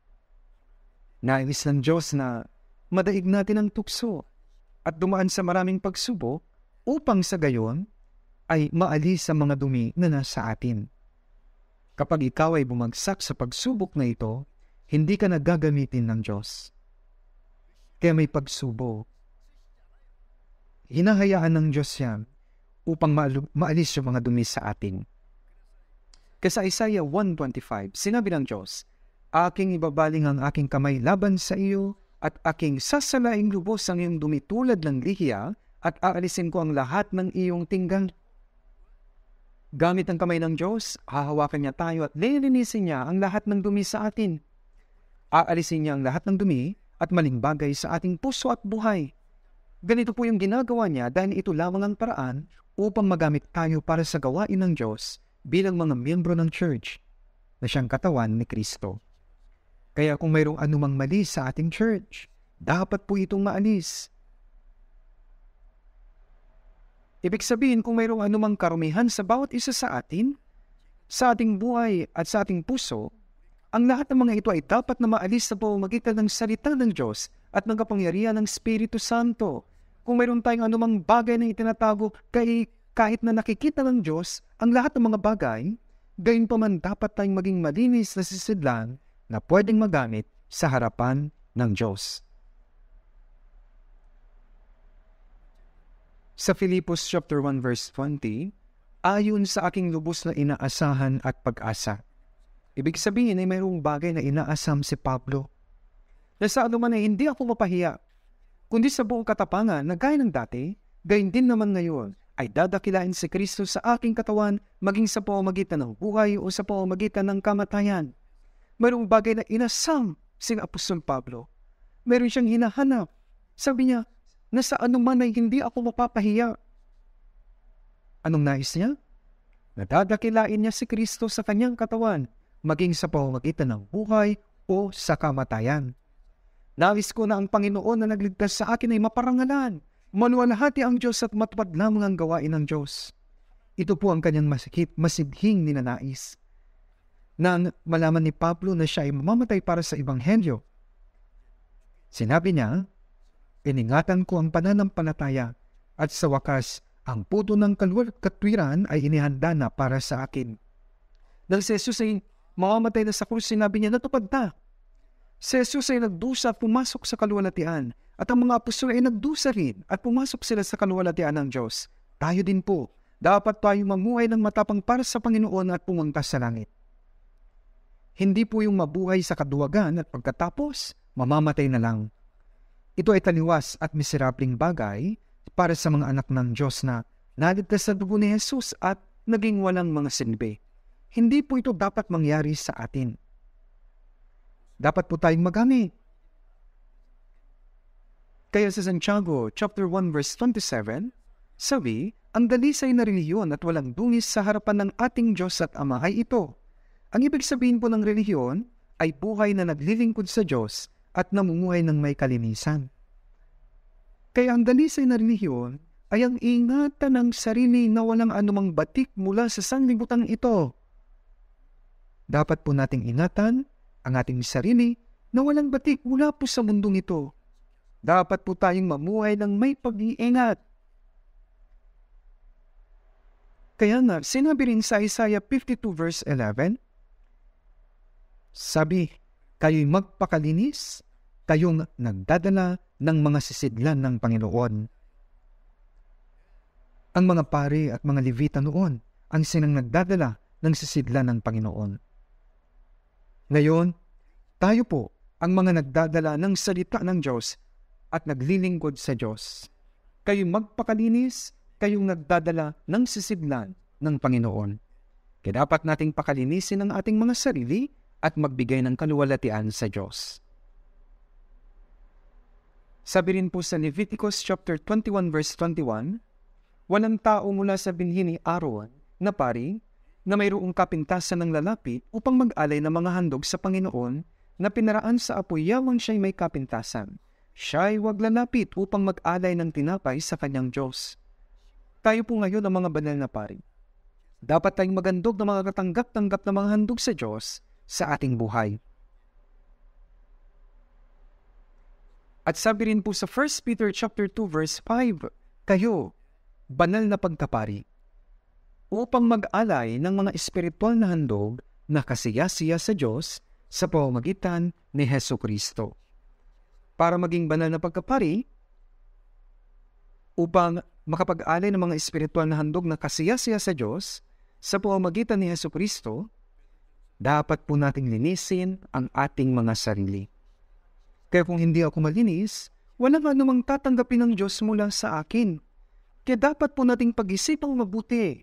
Nais ng Diyos na madaig natin ang tukso at dumaan sa maraming pagsubok upang sa gayon ay maalis sa mga dumi na nasa atin. Kapag ikaw ay bumagsak sa pagsubok na ito, hindi ka nagagamitin ng Diyos. Kaya may pagsubok. Hinahayaan ng Diyos yan upang maalis yung mga dumi sa atin. Kasi sa Isaiah one twenty-five, sinabi ng Diyos, aking ibabaling ang aking kamay laban sa iyo at aking sasalaing lubos ang iyong dumi tulad ng lihiya at aalisin ko ang lahat ng iyong tinggang. Gamit ang kamay ng Diyos, hahawakan niya tayo at lilinisin niya ang lahat ng dumi sa atin. Aalisin niya ang lahat ng dumi at maling bagay sa ating puso at buhay. Ganito po yung ginagawa niya dahil ito lamang ang paraan upang magamit tayo para sa gawain ng Diyos bilang mga miyembro ng church na siyang katawan ni Kristo. Kaya kung mayroong anumang mali sa ating church, dapat po itong maalis. Ibig sabihin kung mayroong anumang karumihan sa bawat isa sa atin, sa ating buhay at sa ating puso, ang lahat ng mga ito ay dapat na maalis sa pamamagitan ng salita ng Diyos at ng kapangyarihan ng Espiritu Santo. Kung mayroon tayong anumang bagay na itinatago kay kahit na nakikita ng Diyos ang lahat ng mga bagay, gayon pa man dapat tayong maging malinis na sisidlan na pwedeng magamit sa harapan ng Diyos. Sa Filipos chapter one verse twenty, ayon sa aking lubos na inaasahan at pag-asa. Ibig sabihin ay mayroong bagay na inaasam si Pablo. Na sa anuman ay hindi ako mapahiya, kundi sa buong katapangan na gaya ng dati, gayon din naman ngayon ay dadakilain si Kristo sa aking katawan maging sa pamamagitan ng buhay o sa pamamagitan ng kamatayan. Mayroong bagay na inasam si Apostol Pablo. Mayroon siyang hinahanap. Sabi niya, na sa anuman ay hindi ako mapapahiya. Anong nais niya? Nadadakilain niya si Kristo sa kanyang katawan maging sa pamamagitan ng buhay o sa kamatayan. Nais ko na ang Panginoon na nagligtas sa akin ay maparangalan. Maluwalhati ang Diyos at matupad lamang ang gawain ng Diyos. Ito po ang kanyang masikip, masidhing ninanais. Nang malaman ni Pablo na siya ay mamamatay para sa Ebanghelyo, sinabi niya, iningatan ko ang pananampalataya at sa wakas, ang puto ng katwiran ay inihanda na para sa akin. Dahil si Jesus ay mamamatay na sa krus, sinabi niya, natupad na. Si Jesus ay nagdusa at pumasok sa kaluwalhatian at ang mga apostol ay nagdusa rin at pumasok sila sa kaluwalhatian ng Diyos. Tayo din po, dapat tayo mamuhay ng matapang para sa Panginoon at pumunta sa langit. Hindi po yung mabuhay sa kaduwagan at pagkatapos, mamamatay na lang. Ito ay taliwas at miserableng bagay para sa mga anak ng Diyos na naligtas sa dugo ni Jesus at naging walang mga silbi. Hindi po ito dapat mangyari sa atin. Dapat po tayong magamit. Kaya sa Santiago chapter one verse twenty-seven, sabi, ang dalisay na relihiyon at walang dungis sa harapan ng ating Diyos at Ama ay ito. Ang ibig sabihin po ng relihiyon ay buhay na naglilingkod sa Diyos at namumuhay ng may kalinisan. Kaya ang dalisay na relihiyon ay ang ingatan ng sarili na walang anumang batik mula sa sanlibutan ito. Dapat po nating ingatan ang ating sarili na walang batik mula po sa mundong ito. Dapat po tayong mamuhay ng may pag-iingat. Kaya nga, sinabi rin sa Isaiah fifty-two verse eleven, sabi, kayo'y magpakalinis, kayong nagdadala ng mga sisidlan ng Panginoon. Ang mga pari at mga Levita noon ang sinang nagdadala ng sisidlan ng Panginoon. Ngayon, tayo po ang mga nagdadala ng salita ng Diyos at naglilingkod sa Diyos. Kayo'y magpakalinis, kayong nagdadala ng sisidlan ng Panginoon. Kaya dapat nating pakalinisin ang ating mga sarili at magbigay ng kaluwalhatian sa Diyos. Sabi rin po sa Leviticus chapter twenty-one verse twenty-one, walang tao mula sa binhi ni Aaron na pari na mayroong kapintasan ng lalapit upang mag-alay ng mga handog sa Panginoon na pinaraan sa apoy yawang siya'y may kapintasan. Siya'y wag lalapit upang mag-alay ng tinapay sa kanyang Diyos. Tayo po ngayon ang mga banal na pari. Dapat tayong magandog na mga katanggap-tanggap na mga handog sa Diyos sa ating buhay. At sabi rin po sa First Peter chapter two verse five, kayo, banal na pagkapari, upang mag-alay ng mga espiritual na handog na kasiyasiya sa Diyos sa pamamagitan ni Hesukristo. Para maging banal na pagkapari, upang makapag-alay ng mga espiritual na handog na kasiyasiya sa Diyos sa pamamagitan ni Hesukristo, dapat po nating linisin ang ating mga sarili. Kaya kung hindi ako malinis, wala nga namang tatanggapin ng Diyos mula sa akin. Kaya dapat po nating pag-isipang mabuti.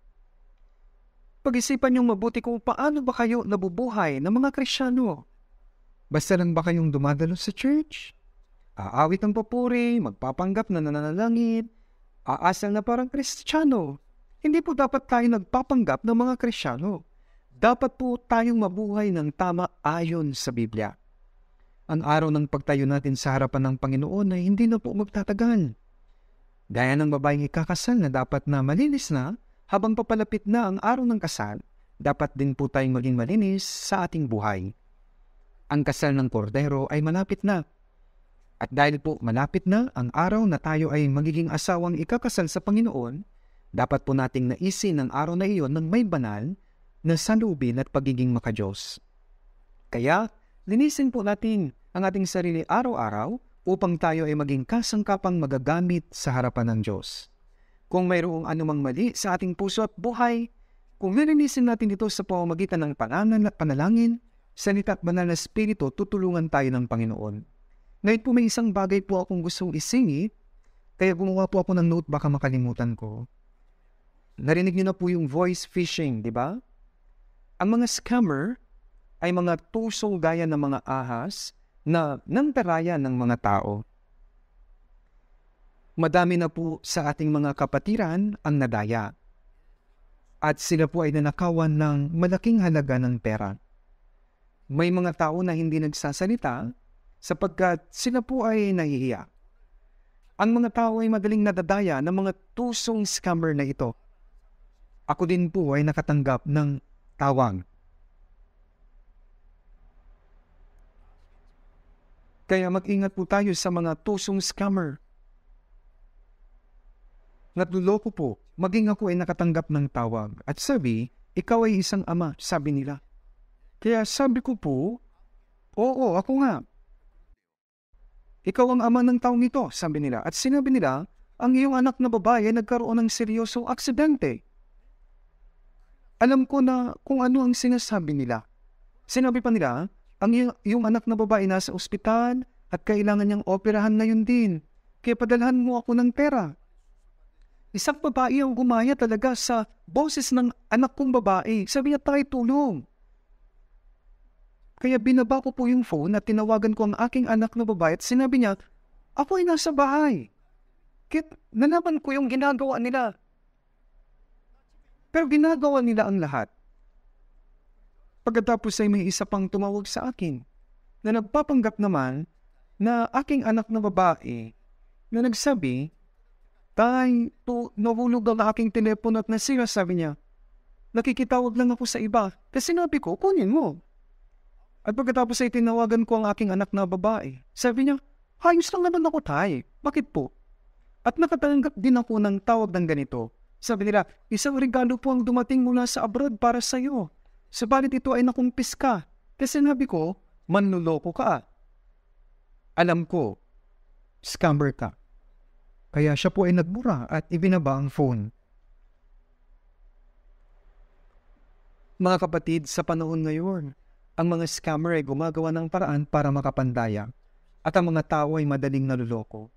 Pag-isipan niyong mabuti kung paano ba kayo nabubuhay ng mga Kristiyano. Basta lang ba kayong dumadalo sa church? Aawit ng papuri, magpapanggap na nananalangin, aasal na parang Kristiyano. Hindi po dapat tayo nagpapanggap ng mga Kristiyano. Dapat po tayong mabuhay ng tama ayon sa Biblia. Ang araw ng pagtayo natin sa harapan ng Panginoon ay hindi na po magtatagal. Gaya ng babaeng ikakasal na dapat na malinis na, habang papalapit na ang araw ng kasal, dapat din po tayong maging malinis sa ating buhay. Ang kasal ng kordero ay malapit na. At dahil po malapit na ang araw na tayo ay magiging asawang ikakasal sa Panginoon, dapat po nating naisin ang araw na iyon ng may banal na salubin at pagiging makadiyos. Kaya, linisin po natin ang ating sarili araw-araw upang tayo ay maging kasangkapang magagamit sa harapan ng Diyos. Kung mayroong anumang mali sa ating puso at buhay, kung nilinisin natin ito sa pamamagitan ng pangalan at panalangin, salita at banal na Espiritu, tutulungan tayo ng Panginoon. Ngayon po may isang bagay po akong gustong isingit, kaya gumawa po ako ng note baka makalimutan ko. Narinig niyo na po yung voice phishing, di ba? Ang mga scammer ay mga tusong gaya ng mga ahas na nantarayan ng mga tao. Madami na po sa ating mga kapatiran ang nadaya. At sila po ay nanakawan ng malaking halaga ng pera. May mga tao na hindi nagsasalita sapagkat sila po ay nahihiya. Ang mga tao ay madaling nadadaya ng mga tusong scammer na ito. Ako din po ay nakatanggap ng tawag. Kaya mag-ingat po tayo sa mga tusong scammer. Nagluloko po, maging ako ay nakatanggap ng tawag. At sabi, ikaw ay isang ama, sabi nila. Kaya sabi ko po, oo, ako nga. Ikaw ang ama ng taong ito, sabi nila. At sinabi nila, ang iyong anak na babae nagkaroon ng seryosong aksidente. Alam ko na kung ano ang sinasabi nila. Sinabi pa nila, ang iyong, iyong anak na babae nasa ospital at kailangan niyang operahan ngayon din. Kaya padalhan mo ako ng pera. Isang babae ang gumaya talaga sa boses ng anak kong babae. Sabi niya, tayo tulong. Kaya binaba ko po yung phone at tinawagan ko ang aking anak na babae at sinabi niya, ako ay nasa bahay. Kaya nalaman ko yung ginagawa nila. Pero ginagawa nila ang lahat. Pagkatapos ay may isa pang tumawag sa akin na nagpapanggap naman na aking anak na babae na nagsabi, tay, to, nahulog ang aking telepono at nasira, sabi niya. Nakikitawag lang ako sa iba. Kasi sinabi ko, kunin mo. At pagkatapos ay tinawagan ko ang aking anak na babae. Sabi niya, ayos lang naman ako, tay. Bakit po? At nakatanggap din ako ng tawag ng ganito. Sabi nila, isang regalo po ang dumating mula sa abroad para sa iyo. Subalit ito ay nakumpis ka. Kasi sinabi ko, manluloko ka. Alam ko, scammer ka. Kaya siya po ay nagmura at ibinaba ang phone. Mga kapatid, sa panahon ngayon, ang mga scammer ay gumagawa ng paraan para makapandaya at ang mga tao ay madaling naluloko.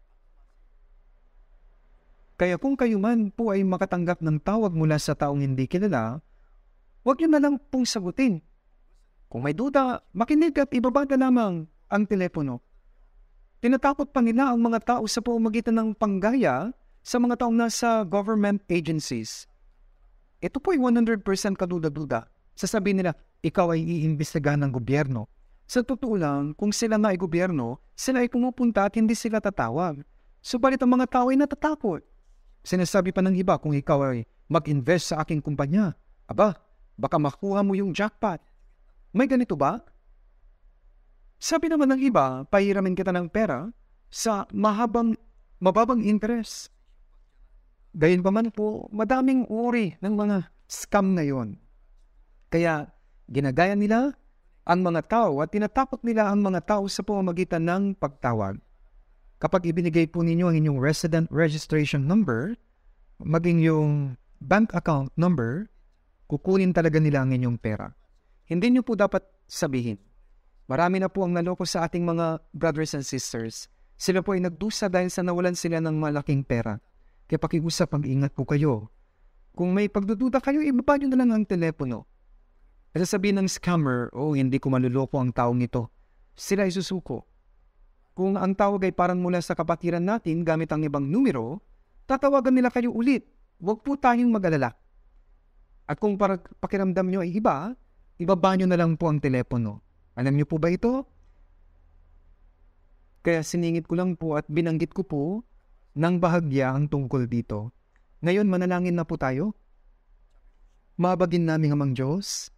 Kaya kung kayo man po ay makatanggap ng tawag mula sa taong hindi kilala, huwag niyo na lang pong sagutin. Kung may duda, makinig at ibaba na lamang ang telepono. Tinatakot pa nila ang mga tao sa pamamagitan ng panggaya sa mga taong nasa government agencies. Ito po ay one hundred percent kaduda-duda. Sasabihin nila, ikaw ay iimbestigahan ng gobyerno. Sa totoo lang, kung sila na ay gobyerno, sila ay pumupunta at hindi sila tatawag. Subalit ang mga tao ay natatakot. Sinasabi pa ng iba, kung ikaw ay mag-invest sa aking kumpanya, aba, baka makuha mo yung jackpot. May ganito ba? Sabi naman ng iba, pahiramin kita ng pera sa mahabang, mababang interest. Gayunpaman po, madaming uri ng mga scam ngayon. Kaya ginagaya nila ang mga tao at tinatakot nila ang mga tao sa pamamagitan ng pagtawag. Kapag ibinigay po ninyo ang inyong resident registration number, maging yung bank account number, kukunin talaga nila ang inyong pera. Hindi nyo po dapat sabihin. Marami na po ang naloko sa ating mga brothers and sisters. Sila po ay nagdusa dahil sa nawalan sila ng malaking pera. Kaya pakiusap, mag-ingat po kayo. Kung may pagdududa kayo, ibaba nyo na lang ang telepono. At sasabihin ng scammer, oh, hindi ko maluloko ang taong ito. Sila ay susuko. Kung ang tawag ay parang mula sa kapatiran natin gamit ang ibang numero, tatawagan nila kayo ulit. Huwag po tayong mag-alala. At kung para pakiramdam nyo ay iba, ibaba nyo na lang po ang telepono. Alam niyo po ba ito? Kaya siningit ko lang po at binanggit ko po ng bahagya ang tungkol dito. Ngayon manalangin na po tayo. Mabagin namin amang Diyos.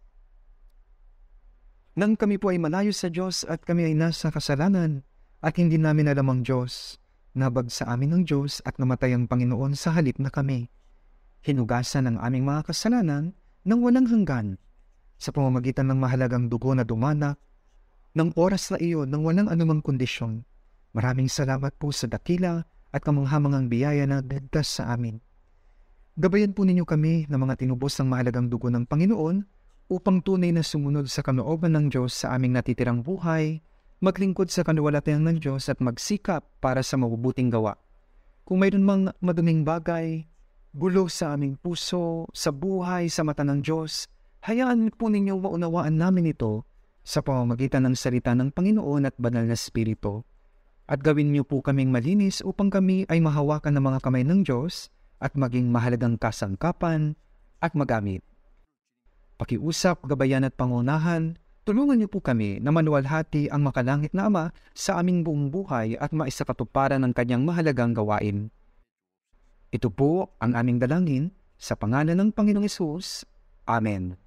Nang kami po ay malayo sa Diyos at kami ay nasa kasalanan at hindi namin alam ang Diyos, nabag sa amin ng Diyos at namatay ang Panginoon sa halip na kami. Hinugasan ang aming mga kasalanan ng walang hanggan sa pamamagitan ng mahalagang dugo na dumanak ng oras na iyon ng walang anumang kondisyon. Maraming salamat po sa dakila at kamanghamangang biyaya na nagdas sa amin. Gabayan po ninyo kami ng mga tinubos ng mahalagang dugo ng Panginoon upang tunay na sumunod sa kalooban ng Diyos sa aming natitirang buhay, maglingkod sa kaluwalhatian ng Diyos at magsikap para sa mabubuting gawa. Kung mayroon mang maduming bagay, gulo sa aming puso, sa buhay, sa mata ng Diyos, hayaan po ninyong maunawaan namin ito sa pamamagitan ng salita ng Panginoon at banal na Espiritu. At gawin niyo po kaming malinis upang kami ay mahawakan ng mga kamay ng Diyos at maging mahalagang kasangkapan at magamit. Pakiusap, gabayan at pangunahan, tulungan niyo po kami na maluwalhati ang makalangit na Ama sa aming buong buhay at maisakatuparan ng kanyang mahalagang gawain. Ito po ang aming dalangin sa pangalan ng Panginoong Hesus. Amen.